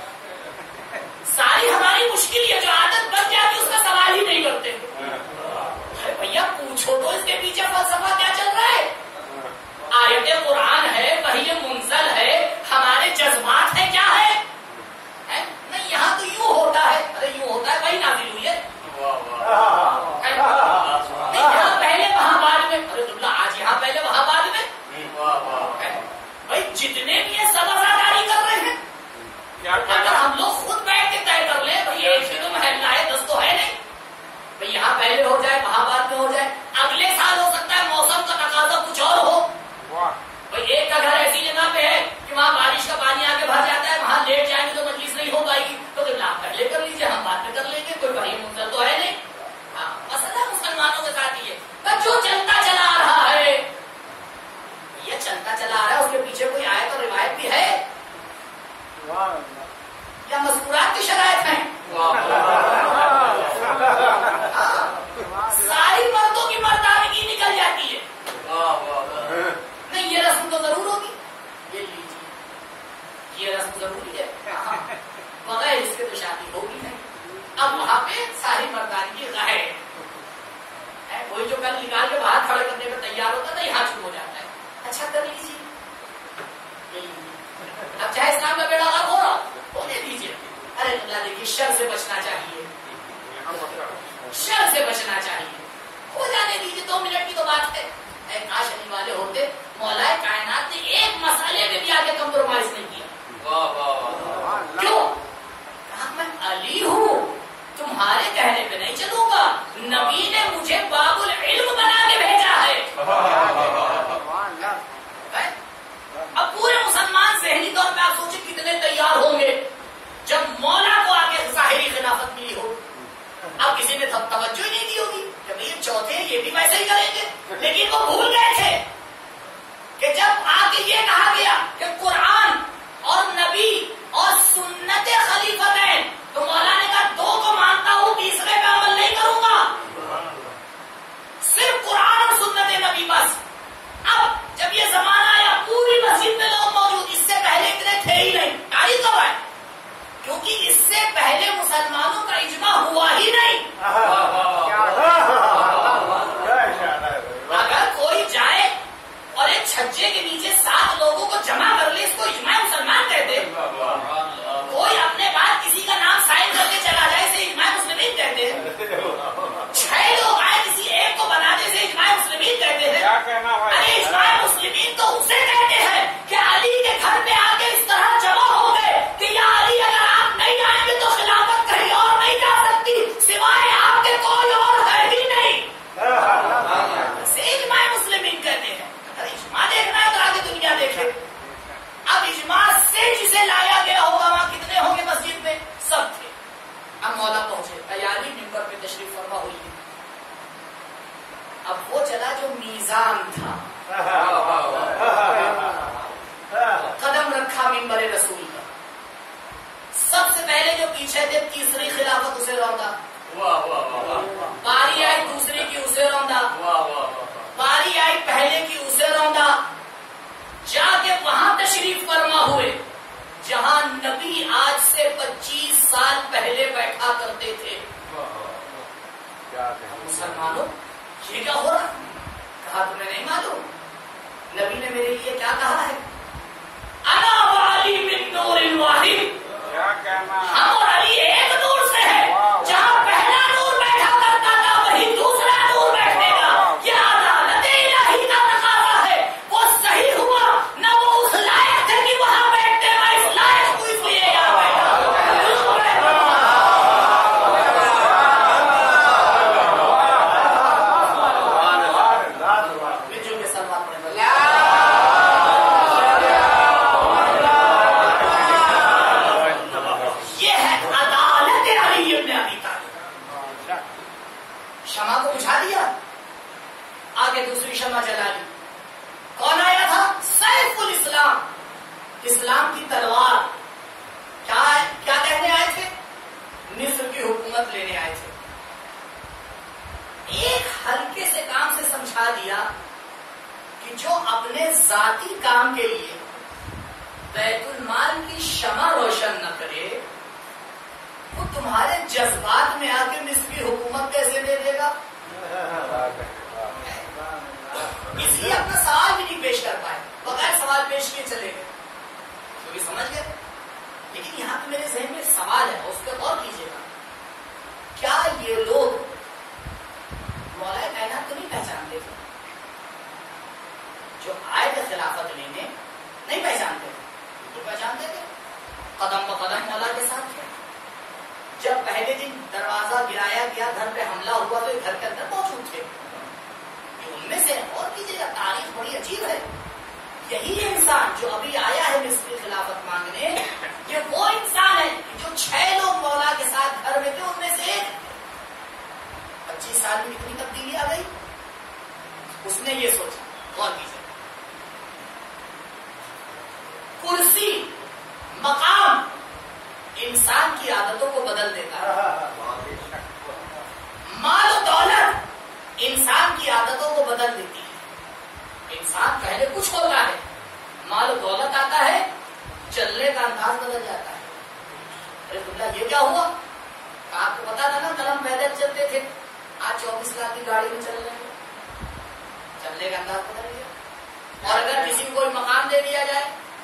ساری ہماری مشکل ہے، جو عادت بن جاتی اس کا سوال ہی نہیں کرتے. ارے بھیا پوچھو تو اس کے پیچھے فلسفہ کیا چل رہا ہے. آیت قرآن ہے، وحی منزل ہے، ہمارے جذبات ہیں، کیا ہے؟ نہیں یہاں تو یوں ہوتا ہے. ارے یوں ہوتا ہے وہی نازل ہوئی ہے. نہیں یہاں پہلے وہاں بعد میں. ارے اللہ آج یہاں پہلے وہاں بعد میں. بھائی جتنے بھی یہ سب ازاداری کر رہے ہیں، اگر ہم لوگ خود بیٹھ کے طے کر لیں بھائی ایک ہی تو محلہ ہے، دس تو ہے نہیں. بھائی یہاں پہلے ہو جائے وہاں بعد میں ہو جائے. اگلے سال ہو سکتا ہے موسم کا تقاضا کچھ اور ہو. بھائی ایک کا گھر ایسی جگہ پہ ہے کہ وہاں بارش کا پانی آ کے بھر جاتا ہے، وہاں لیٹ جائیں گے تو مجلس نہیں ہو پائے گی. تو آپ پہلے کر لیجیے، ہم بعد میں کر لیں گے، کوئی بھائی منظر تو ہے نہیں. ہاں مسئلہ مسلمانوں کے ساتھ ہی ہے. جو چلتا چلا آ رہا ہے یہ چلتا چلا آ رہا ہے، اس کے پیچھے کوئی آیت اور روایت بھی ہے یا مذکورات کی شرائط ہیں؟ ساری مردوں کی مردانگی نکل جاتی ہے. نہیں یہ رسم تو ضرور ہوگی، یہ لیجیے یہ رسم ضروری ہے، بغیر اس کے تو شادی ہوگی نہیں. اب وہاں پہ ساری مردانگی ظاہر ہے. کوئی جو کل نکال کے باہر کھڑے کرنے میں تیار ہوتا ہے یہاں چھوڑ جاتا ہے. اچھا کر لیجیے. اب چاہے اسلام کا بیڑا غرق ہو رہا ہونے دیجیے. ارے اللہ دیکھیے شر سے بچنا چاہیے، شر سے بچنا چاہیے، ہو جانے دیجیے. دو منٹ کی تو بات ہے. کاش علی والے ہوتے. مولا کائنات نے ایک مسئلے میں بھی آگے کمپرومائز نہیں کیا. کیوں؟ کہا میں علی ہوں، تمہارے کہنے نبی نے مجھے باب العلم بنا کے بھیجا ہے. اب پورے مسلمان ذہنی طور پہ آپ سوچیں کتنے تیار ہوں گے جب مولا کو آگے ظاہری خلافت ملی ہو. اب کسی نے توجہ ہی نہیں دی ہوگی کہ یہ چوتھے یہ بھی ویسے ہی کریں گے. لیکن وہ بھول گئے تھے کہ جب آگے یہ کہا گیا کہ قرآن اور نبی اور سنت خلیفتین، تو مولا نے کہا دو کو مانتا ہوں تیسرے پہ عمل نہیں کروں گا، صرف قرآن اور سنت نبی بس. اب جب یہ زمانہ آیا پوری مسجد میں لوگ موجود، اس سے پہلے اتنے تھے ہی نہیں. تاریخ کب ہے؟ کیونکہ اس سے پہلے مسلمانوں کا اجماع ہوا ہی نہیں. اگر کوئی جائے اور ایک چھجے کے نیچے سات لوگوں کو جمع کر لے، اس کو اجماع مسلمان کہتے. کوئی اپنے بعد کسی کا نام سائن کر کے چلا جائے، اسے اجماع مسلمین کہتے. چھ لوگ آئے کسی ایک کو بنا دے، اسے اجماع مسلمین کہتے ہیں. ارے اجماع مسلمین تو اسے کہتے ہیں کہ علی کے گھر پہ آ کے اس طرح جمع ہو گئے کہ یا علی اگر آپ نہیں آئیں گے تو خلافت کہیں اور نہیں جا سکتی، سوائے آپ کے کوئی اور ہے ہی نہیں. اسے اجماع مسلمین کہتے ہیں. اگر اجماع دیکھنا ہے تو آگے دنیا دیکھے. اب اجماع سے جسے لایا گیا ہوگا وہاں کتنے ہوں گے مسجد میں؟ سب تھے. اب مولا پہنچے، تیاری ممبر پہ تشریف فرما ہوئی. اب وہ چلا جو میزان تھا، قدم رکھا ممبر رسول کا. سب سے پہلے جو پیچھے تھے تیسری خلافت اسے روندا. باری آئی دوسری کی اسے روندا. باری آئی پہلے کی اسے روندا. جا کے وہاں تشریف فرما ہوئے جہاں نبی آج سے پچیس سال پہلے بیٹھا کرتے تھے. مسلمانوں یہ کیا ہو رہا؟ کہا تمہیں نہیں معلوم نبی نے میرے لیے کیا کہا ہے؟ انا والی من نور واحد. ہم اور علی ایک نور سے ہے. جہاں پہلا نور بیٹھا کرتا تھا وہی دوسرا نور بیٹھے گا. یہ عدالت الہی کا تقاضا ہے. وہ صحیح ہوا نہ وہ اس لائق تھے کہ وہاں بیٹھتے، میں اس لائق کو اس لیے یہاں بیٹھا. شمع کو بجھا دیا، آگے دوسری شمع جلا لی. کون آیا تھا؟ سیف الاسلام، اسلام کی تلوار. کیا کیا کہنے آئے تھے؟ مصر کی حکومت لینے آئے تھے. ایک ہلکے سے کام سے سمجھا دیا کہ جو اپنے ذاتی کام کے لیے بیت المال کی شمع روشن نہ کرے وہ تمہارے جذبات میں آ کے مصر کی حکومت کیسے دے دے گا؟ اس لیے اپنا سوال بھی نہیں پیش کر پائے، بغیر سوال پیش کیے چلے گئے. تو یہ سمجھ گئے. لیکن یہاں پہ میرے ذہن میں سوال ہے، اس پہ غور کیجیے گا. کیا یہ لوگ مولا کائنات کو نہیں پہچانتے تھے؟ جو آئے تھے خلافت لینے نہیں پہچانتے تھے؟ تو پہچانتے تھے. قدم بہ قدم مولا کے ساتھ تھے. جب پہلے دن دروازہ گرایا گیا، گھر پہ حملہ ہوا تو گھر کے اندر موجود تھے. ان میں سے اور کیجیے گا، تاریخ بڑی عجیب ہے. یہی انسان جو ابھی آیا ہے مصر کی خلافت مانگنے، یہ وہ انسان ہے جو چھ لوگ مولا کے ساتھ گھر میں تھے، ان میں سے ایک. پچیس سال میں کتنی تبدیلی آ گئی. اس نے یہ سوچا، غور کیجیے. کرسی، مقام انسان کی عادتوں کو بدل دیتا ہے. مال و دولت انسان کی عادتوں کو بدل دیتی ہے. انسان پہلے کچھ ہوتا ہے، مال و دولت آتا ہے، چلنے کا انداز بدل جاتا ہے. ارے تمہیں یہ کیا ہوا؟ آپ کو پتا تھا نا قلم پیدل چلتے تھے، آج چوبیس لاکھ کی گاڑی میں چل رہے ہیں. چلنے کا انداز بدل گیا. اور اگر کسی کو کوئی مقام دے دیا جائے،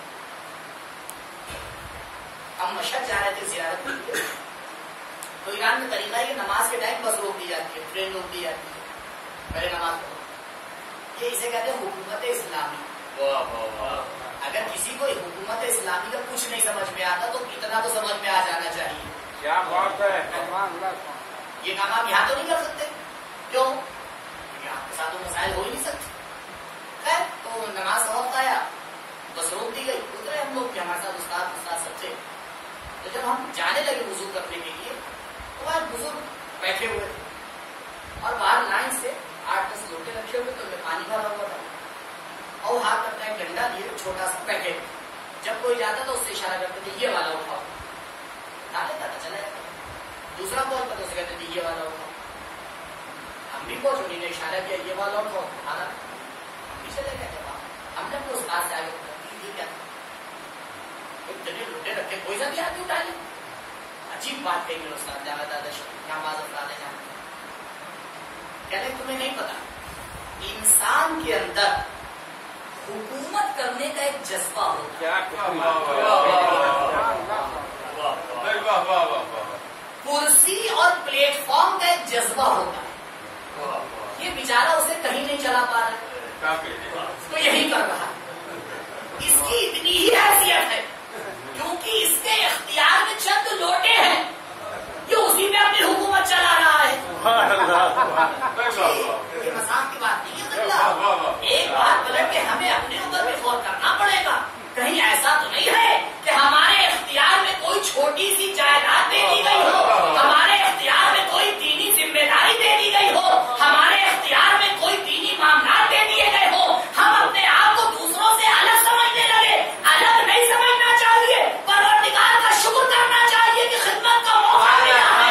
ہم مشہد جا رہے تھے زیارت کے لیے، تو ایران میں طریقہ ہے کہ نماز کے ٹائم بس روک دی جاتی ہے، ٹرین روک دی جاتی ہے، پہلے نماز پڑھو. یہ اسے کہتے ہیں حکومت اسلامی. اگر کسی کو حکومت اسلامی کا کچھ نہیں سمجھ میں آتا تو اتنا تو سمجھ میں آ جانا چاہیے.
کیا بات ہے.
یہ کام آپ یہاں تو نہیں کر سکتے. کیوں؟ کیونکہ آپ کے ساتھ وہ مسائل ہو ہی نہیں سکتے. خیر تو نماز کا وقت آیا، بس روک دی گئی، اترے ہم لوگ کہ ہمارے ساتھ استاد استاد سب تھے. تو جب ہم جانے لگے وضو کرنے کے لیے تو وہاں بزرگ بیٹھے ہوئے تھے اور باہر لائن سے آٹھ دس لوٹے رکھے ہوئے، تو میں پانی بھرا ہوا تھا اور ہاتھ اپنا ایک ڈنڈا لیے چھوٹا سا بیٹھے. جب کوئی جاتا تو اس سے اشارہ کرتے تھے یہ والا اٹھاؤ، اٹھا لیتا تھا چلا جاتا. دوسرا کال کرتے اسے کہتے تھے یہ والا اٹھاؤ. ہم بھی پہنچ انہیں نے اشارہ کیا یہ والا اٹھاؤ، اٹھانا ہم بھی چلے گئے. ہم نے اپنے استاد سے آگے یہ کیا تھا، ایک جگہ لوٹے رکھے کوئی سا بھی آدمی اٹھا لے. عجیب بات کہیں گے استاد جاوید دادش یہاں باز افراد ہے جہاں کہتے تمہیں نہیں پتا انسان کے اندر حکومت کرنے کا ایک جذبہ ہوتا ہے، کرسی اور پلیٹ فارم کا ایک جذبہ ہوتا ہے. یہ بیچارہ اسے کہیں نہیں چلا پا رہا تو یہی کر رہا ہے. اس کی اتنی ہی حیثیت ہے کیونکہ اس کے اختیار میں چند لوٹے ہیں، یہ اسی میں اپنی حکومت چلا رہا ہے. یہ مذاق کی بات نہیں ہے. ایک بات پلٹ کے ہمیں اپنے اوپر بھی غور کرنا پڑے گا. کہیں ایسا تو نہیں ہے کہ ہمارے اختیار میں کوئی چھوٹی سی جائیداد دے دی گئی ہو، ہمارے اختیار میں کوئی دینی ذمہ داری دے دی گئی ہو، ہمارے اختیار میں کوئی دینی معاملات دے دیے گئے ہو، ہم اپنے آپ کو دوسروں سے الگ سمجھنے لگے. الگ نہیں سمجھنا چاہیے، پروردگار کا شکر کرنا چاہیے کہ خدمت کا موقع ملا ہے.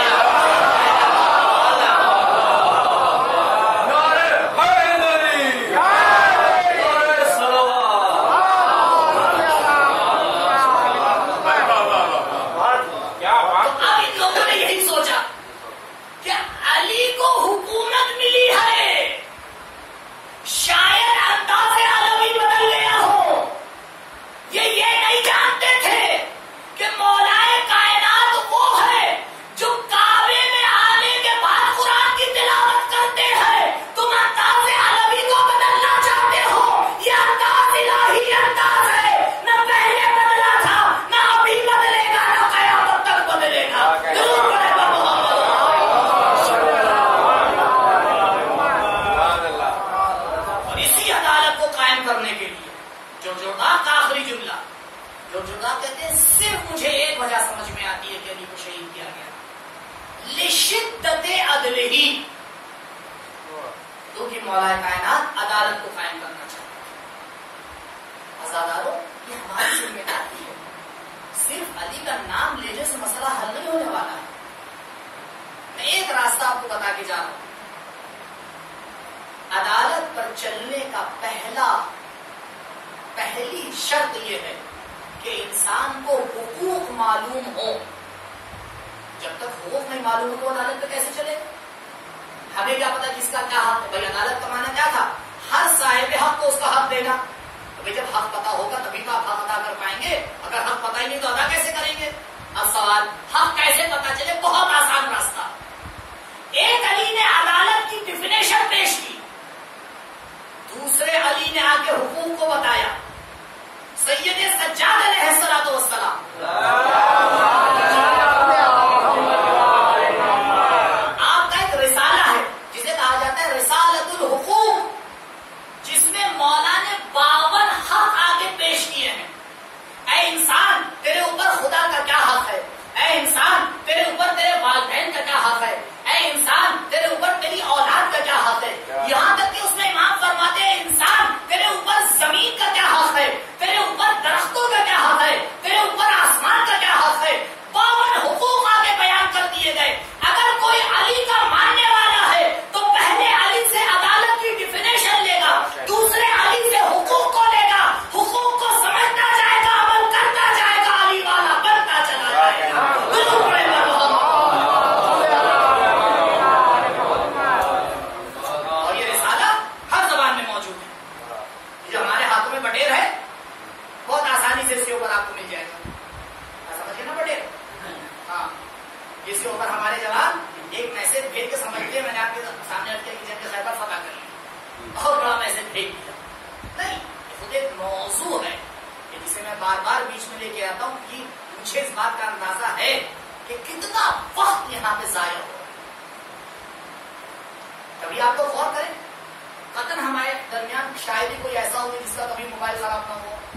شاید ہی کوئی ایسا ہو جس کا کبھی موبائل خراب نہ ہو.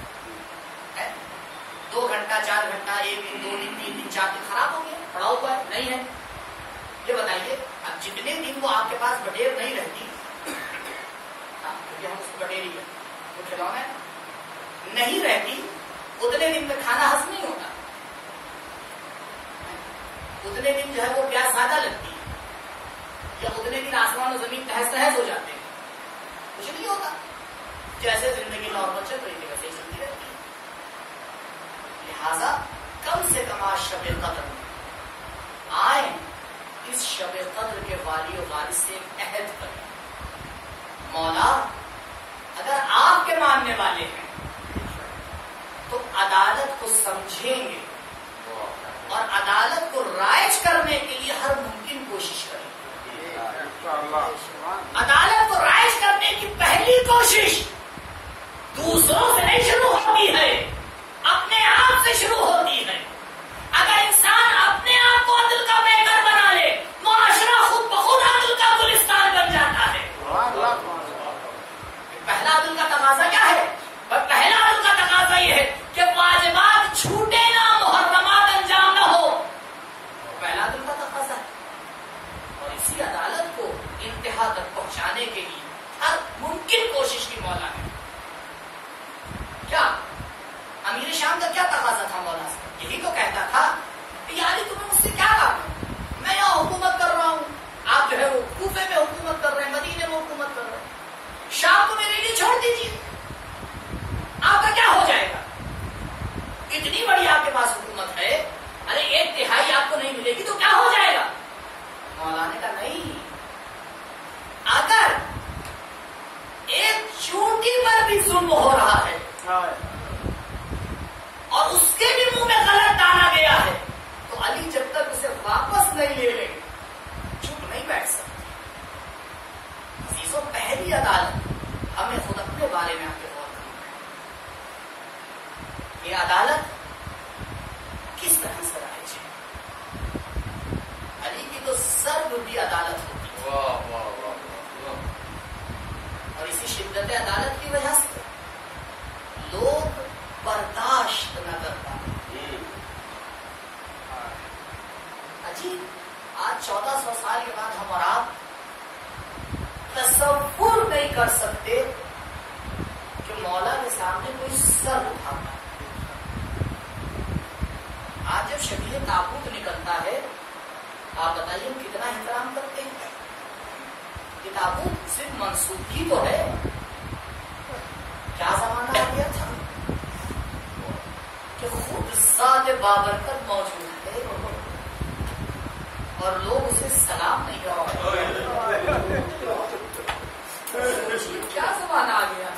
دو گھنٹہ چار گھنٹہ ایک دن دو دن تین دن چار دن خراب ہو گیا پڑا ہوا ہے نہیں ہے. یہ بتائیے اب جتنے دن وہ آپ کے پاس بٹیر نہیں رہتی کیونکہ ہم اس کو بٹیری ہے وہ کھلونا ہے نہیں رہتی اتنے دن میں کھانا ہضم نہیں ہوتا. اتنے دن جو ہے وہ پیاس زیادہ لگتی ہے یا اتنے دن آسمان و زمین تہس تہس ہو جاتے ہیں کچھ نہیں ہوتا. جیسے زندگی نارمل چل رہی ہے ویسے ہی چلتی رہتی ہے. لہذا کم سے کم آج شب قدر آئیں اس شب قدر کے والی و وارث سے ایک عہد کریں. مولا اگر آپ کے ماننے والے ہیں تو عدالت کو سمجھیں گے اور عدالت کو رائج کرنے کے لیے ہر ممکن کوشش کریں گے. عدالت کو رائج کرنے کی پہلی کوشش دوسروں سے نہیں شروع ہوتی ہے اپنے آپ سے شروع ہوتی ہے. اگر انسان اپنے آپ کو عدل کا میکر بنا لے معاشرہ خود بخود عدل کا گلستان بن جاتا ہے. پہلا عدل کا تقاضا کیا ہے؟ پہلا عدل کا تقاضا یہ ہے کہ واجبات چھوٹے نہ محرمات انجام نہ ہو. پہلا عدل کا تقاضا ہے اور اسی عدالت کو انتہا تک پہنچانے کے لیے ہر ممکن کوشش کی مولا ہے. کیا امیر شام کا کیا تقاضا تھا مولا سے؟ یہی تو کہتا تھا کہ یاری تمہیں مجھ سے کیا کام ہے؟ میں یہاں حکومت کر رہا ہوں آپ جو ہے وہ کوفے میں حکومت کر رہے ہیں مدینے میں حکومت کر رہے ہیں. شام کو میرے لیے چھوڑ دیجیے آپ کا کیا ہو جائے گا؟ اتنی بڑی آپ کے پاس حکومت ہے ارے ایک تہائی آپ کو نہیں ملے گی تو کیا ہو جائے گا؟ مولا نے کہا نہیں اگر ایک چونٹی پر بھی ظلم ہو رہا ہے اور اس کے بھی منہ میں غلط ڈالا گیا ہے تو علی جب تک اسے واپس نہیں لے لیں گے چپ نہیں بیٹھ سکتے. عزیزوں پہلی عدالت ہمیں خود اپنے بارے میں آپ کے غور کرنا ہے. یہ عدالت کس طرح سے رائج ہے؟ علی کی تو سرب بھی عدالت ہوتی ہے
واہ واہ واہ
اور اسی شدت عدالت کی وجہ سے لوگ برداشت نہ کر پاتے. عجیب آج چودہ سو سال کے بعد ہم اور آپ تصور نہیں کر سکتے کہ مولا کے سامنے کوئی سر اٹھاتا ہے. آج جب شبیہ تابوت نکلتا ہے آپ بتائیے ہم کتنا احترام کرتے ہیں. یہ تابوت صرف منسوخی تو ہے. کیا زمانہ آ گیا تھا کہ خود ذات بابرکت موجود ہے اور لوگ اسے سلام نہیں کرتے. کیا زمانہ آ گیا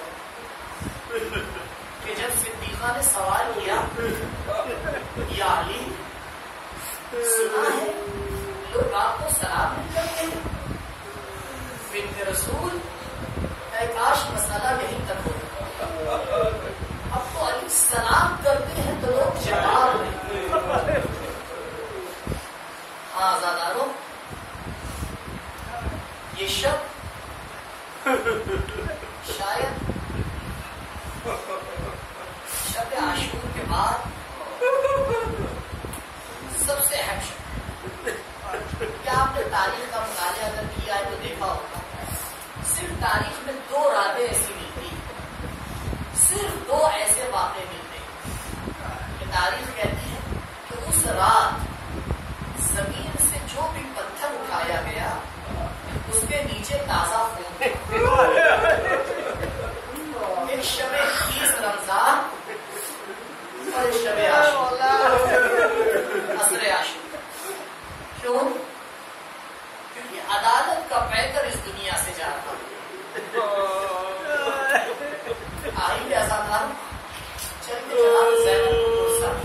کہ جب صدیقہ نے سوال کیا یا علی سنا ہے لوگ آپ کو سلام نہیں کرتے ہیں بنت رسول اے کاش مسئلہ یہیں تک ہو. اب تو علی سلام کرتے ہیں تو لوگ جواب نہیں. ہاں زادارو یہ شب شاید شب عاشور کے بعد سب سے اہم شب. کیا آپ نے تاریخ کا مطالعہ اگر کیا ہے تو دیکھا ہوگا صرف تاریخ میں دو راتیں ایسی ملتی ہیں صرف دو ایسے واقعے ملتے ہیں کہ تاریخ کہتی ہے کہ اس رات زمین سے جو بھی پتھر اٹھایا گیا اس کے نیچے تازہ خون. ایک شب تیس رمضان اور ایک شب عاشور عصر عاشور. کیوں؟ کیونکہ عدالت کا پیکر اس دنیا سے جا رہا آئیے آزادار چلیے جناب زینب کو پرسا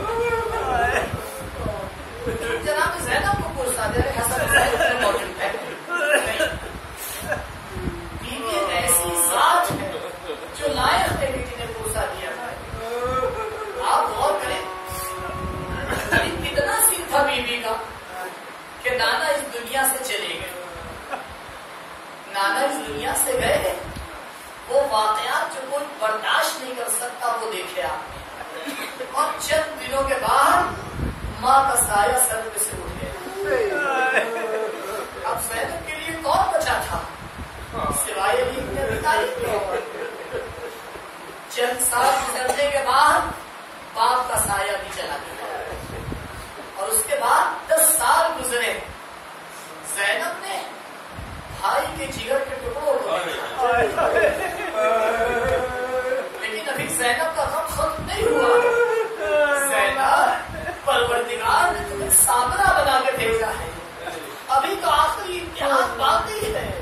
جناب زینب کو پرسا دے رہے حسن زینب میں موجود ہے. بیوی ایک ایسی ذات ہے جو لائق ہے کہ جنہیں پرسا دیا جائے. آپ غور کریں کتنا سر تھا بیوی کا کہ نانا اس دنیا سے چلے گئے. نانا اس دنیا سے گئے واقعات جو کوئی برداشت نہیں کر سکتا وہ دیکھے آپ، اور چند دنوں کے بعد ماں کا سایہ سر پہ سے اٹھ گیا۔ اب زینب کے لیے کون بچا تھا سوائے علی بن ابی طالب کے؟ چند سال گزرنے کے بعد باپ کا سایہ بھی چلا گیا، اور اس کے بعد دس سال گزرے، زینب نے بھائی کے جگر کے ٹکڑوں کو دیکھا، لیکن ابھی زینب کا غم ختم نہیں ہوا۔ زینب، پروردگار نے تمہیں سامنا بنا کے بھیجا ہے، ابھی تو آخری امتحان باقی ہے۔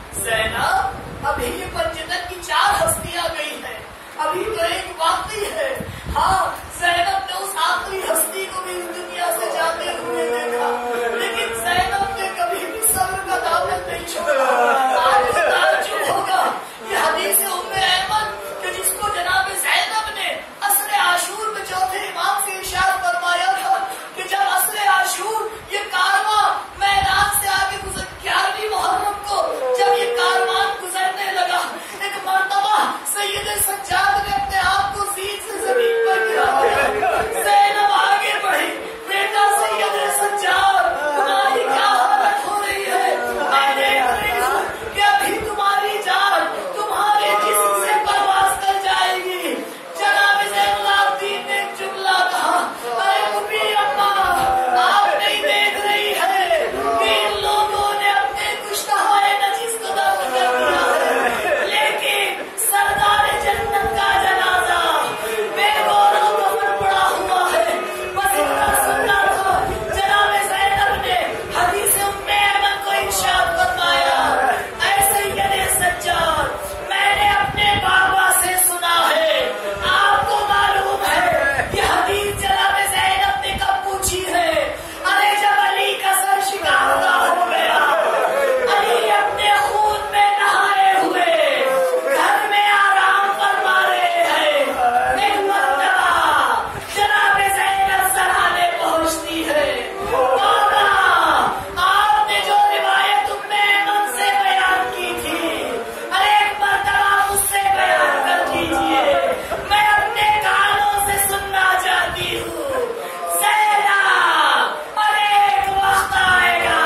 زینب، ابھی یہ پنجتن کی چار ہستیاں گئی ہیں، ابھی تو ایک باقی ہے۔ ہاں، زینب نے اس آخری ہستی کو بھی اس دنیا سے جاتے ہوئے دیکھا، لیکن زینب نے کبھی بھی صبر کا دامن نہیں چھوڑا۔ آج تو تعجب ہوگا، یہ حدیث ام ایمن کہ جس کو جناب زینب نے عصر عاشور میں چوتھے امام سے ارشاد فرمایا تھا کہ جب عصر عاشور یہ کارواں میدان سے آگے گزر گیارہویں محرم کو جب یہ کاروان گزرنے لگا، ایک مرتبہ سید سجاد نے اپنے آپ کو زین سے زمین پر گرا، زینب آگے بڑھی، بیٹا سید سجاد تمہاری کیا حالت ہو رہی ہے؟ میں دیکھ رہی ہوں کہ ابھی تمہاری جان تمہارے جسم سے پرواز کر جائے گی۔ جناب زین العابدین نے ایک جملہ کہا، ارے کبھی اما آپ نہیں دیکھ رہی ہے کہ ان لوگوں نے اپنے کشتہ ہوئے نجیس کو دفن کر دیا ہے، لیکن سردار جنت کا جنازہ بے غور و کفن پڑا ہوا ہے۔ بس اتنا سننا تھا، جناب زینب نے حدیث ام ایمن کو ارشاد فرمایا، اے سید سجاد، میں نے اپنے بابا سے سنا ہے، آپ کو معلوم ہے یہ حدیث جناب زینب نے کب پوچھی ہے؟ ارے جب علی کا سر شکستہ ہو گیا، علی اپنے خون میں نہائے ہوئے گھر میں آرام فرما رہے ہیں، ایک مرتبہ جناب زینب سرانے پہنچتی ہے، بابا آپ نے جو روایت ام ایمن سے بیان کی تھی، ارے ایک مرتبہ مجھ سے بیان کر دیجیے، میں اپنے کانوں سے سننا چاہتی ہوں۔ زینب، ارے ایک وقت آئے گا،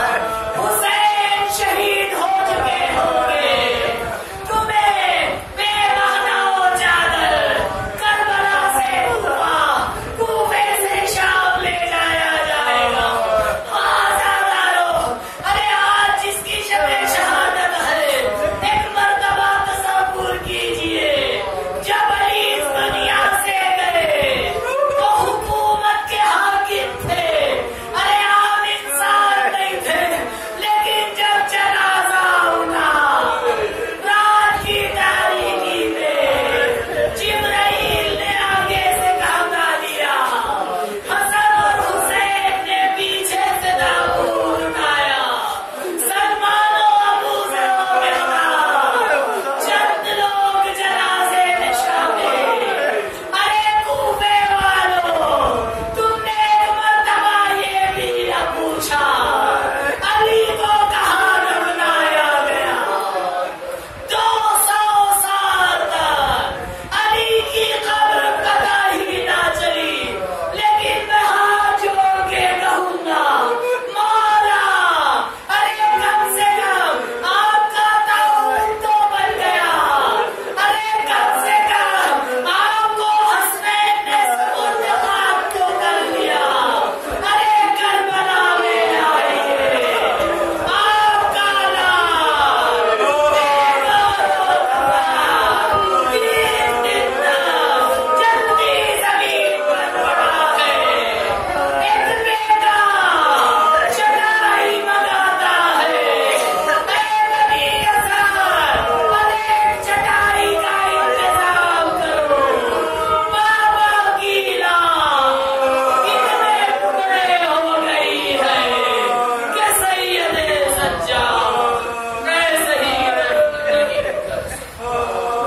حسین شہید ہو چکے ہوں گے، تمہیں بے معنی و چادر کربلا سے کوفہ، کوفے سے شام لے جایا جائے گا۔ آزادارو، ارے آج جس کی شب شہادت ہے، ایک مرتبہ تصور کیجئے، جب علی اس دنیا سے گئے تو حکومت کے حاکم تھے، ارے عام انسان نہیں تھے، لیکن جب جنازہ اٹھا رات کی تاریکی میں جبرائیل نے آگے سے کھانا دیا، حسن اور حسین نے پیچھے سے تابوت اٹھایا، سلمان و ابو ذر و مقداد چند لوگ جنازے میں شامل۔ ارے کوفے والوں، تم نے ایک مرتبہ یہ بھی نہ پوچھا علی کو کہاں دفنایا گیا؟ دو سو سال تک علی کی قبر پتہ ہی نہ چلی، لیکن میں ہاتھ جوڑ کے کہوں گا، مولا، ارے کم سے کم آپ کا تعاون تو بن گیا، ارے کم سے کم آپ کو حسنین نے سپرد خاک تو کر لیا، ارے کربلا میں آئیے، آپ کا نام ایک اور تین دن تک جنتی زمین پر پڑا ہے۔ ایک بیٹا چٹائی منگاتا ہے، اے بنی اسد، ارے چٹائی کا انتظام کرو، بابا کی لاش اتنے ٹکڑے ہو گئی ہے کہ سید سجاد ایسے ہی نہیں کر سکتا۔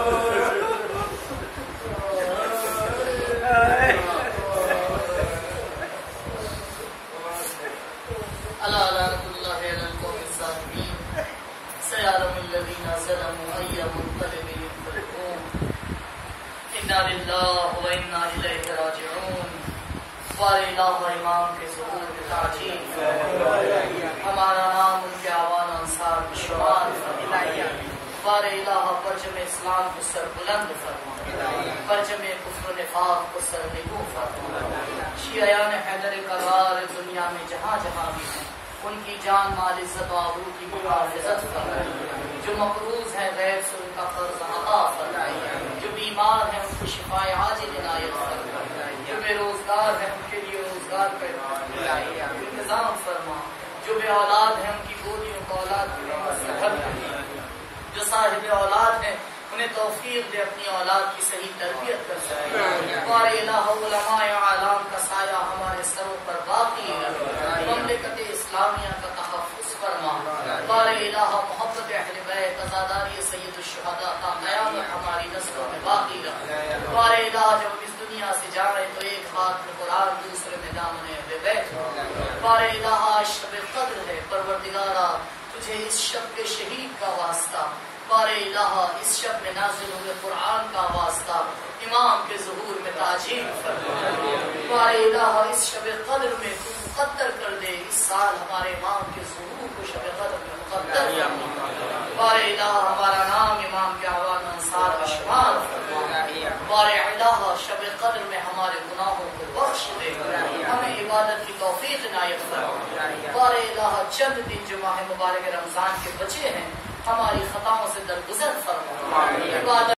الا لعنۃ اللہ علی القوم الظالمین، سيعلم الذين ظلموا أي منقلب ينقلبون۔ انا للہ و انا الیہ راجعون. بار الہ امام کے ظہور کے تعجیل ہمارا نام ان کے آوان انصار میں شمار فرما. بار الہ پرچم اسلام کو سر بلند فرما, پرچم کفر و نفاق کو سر نگو فرما. شیعیان حیدر کرار دنیا میں جہاں جہاں بھی ہیں ان کی جان مال عزت و آبرو کی محافظت فرمائے. جو مقروض ہیں غیب سے ان کا قرض عطا فرمائے. جو بیمار ہیں ان کو شفائے عاجل عنایت فرمائے. جو بے روزگار ہیں ان کے لیے روزگار کا انتظام فرما. جو بے اولاد ہیں ان کی گودیوں کو اولاد کی نعمت سے بھر دے. جو صاحب اولاد ہیں انہیں توفیق دے اپنی اولاد کی صحیح تربیت کر سکے. بار الہ علماء اعلام کا سایہ ہمارے سروں پر باقی رکھ. مملکت اسلامیہ کا تحفظ فرما. بار الہ محبت اہل بیت عزاداری سید الشہداء کا قیامت ہماری نسلوں میں باقی رکھ. بار الہ جب اس دنیا سے جائے تو ایک ہاتھ میں قرآن دوسرے میں دامن اہل بیت. بار الہ شب قدر ہے پروردگارا تجھے اس شب کے شہید کا واسطہ. بار الہ اس شب میں نازل ہوئے قرآن کا واسطہ امام کے ظہور میں تعجیل فرما. بار الہ اس شب قدر میں تو مقدر کر دے اس سال ہمارے امام کے ظہور کو شب قدر میں مقدر فرما. بار الہ ہمارا نام امام کے آوان انصار میں شمار فرما. بار الہ شب قدر میں ہمارے گناہوں کو بخش دے, ہمیں عبادت کی توفیق عنایت فرما. بار الہ چند دن جو ماہ مبارک رمضان کے بچے ہیں ہماری خطاؤں سے درگزر فرما. عبادت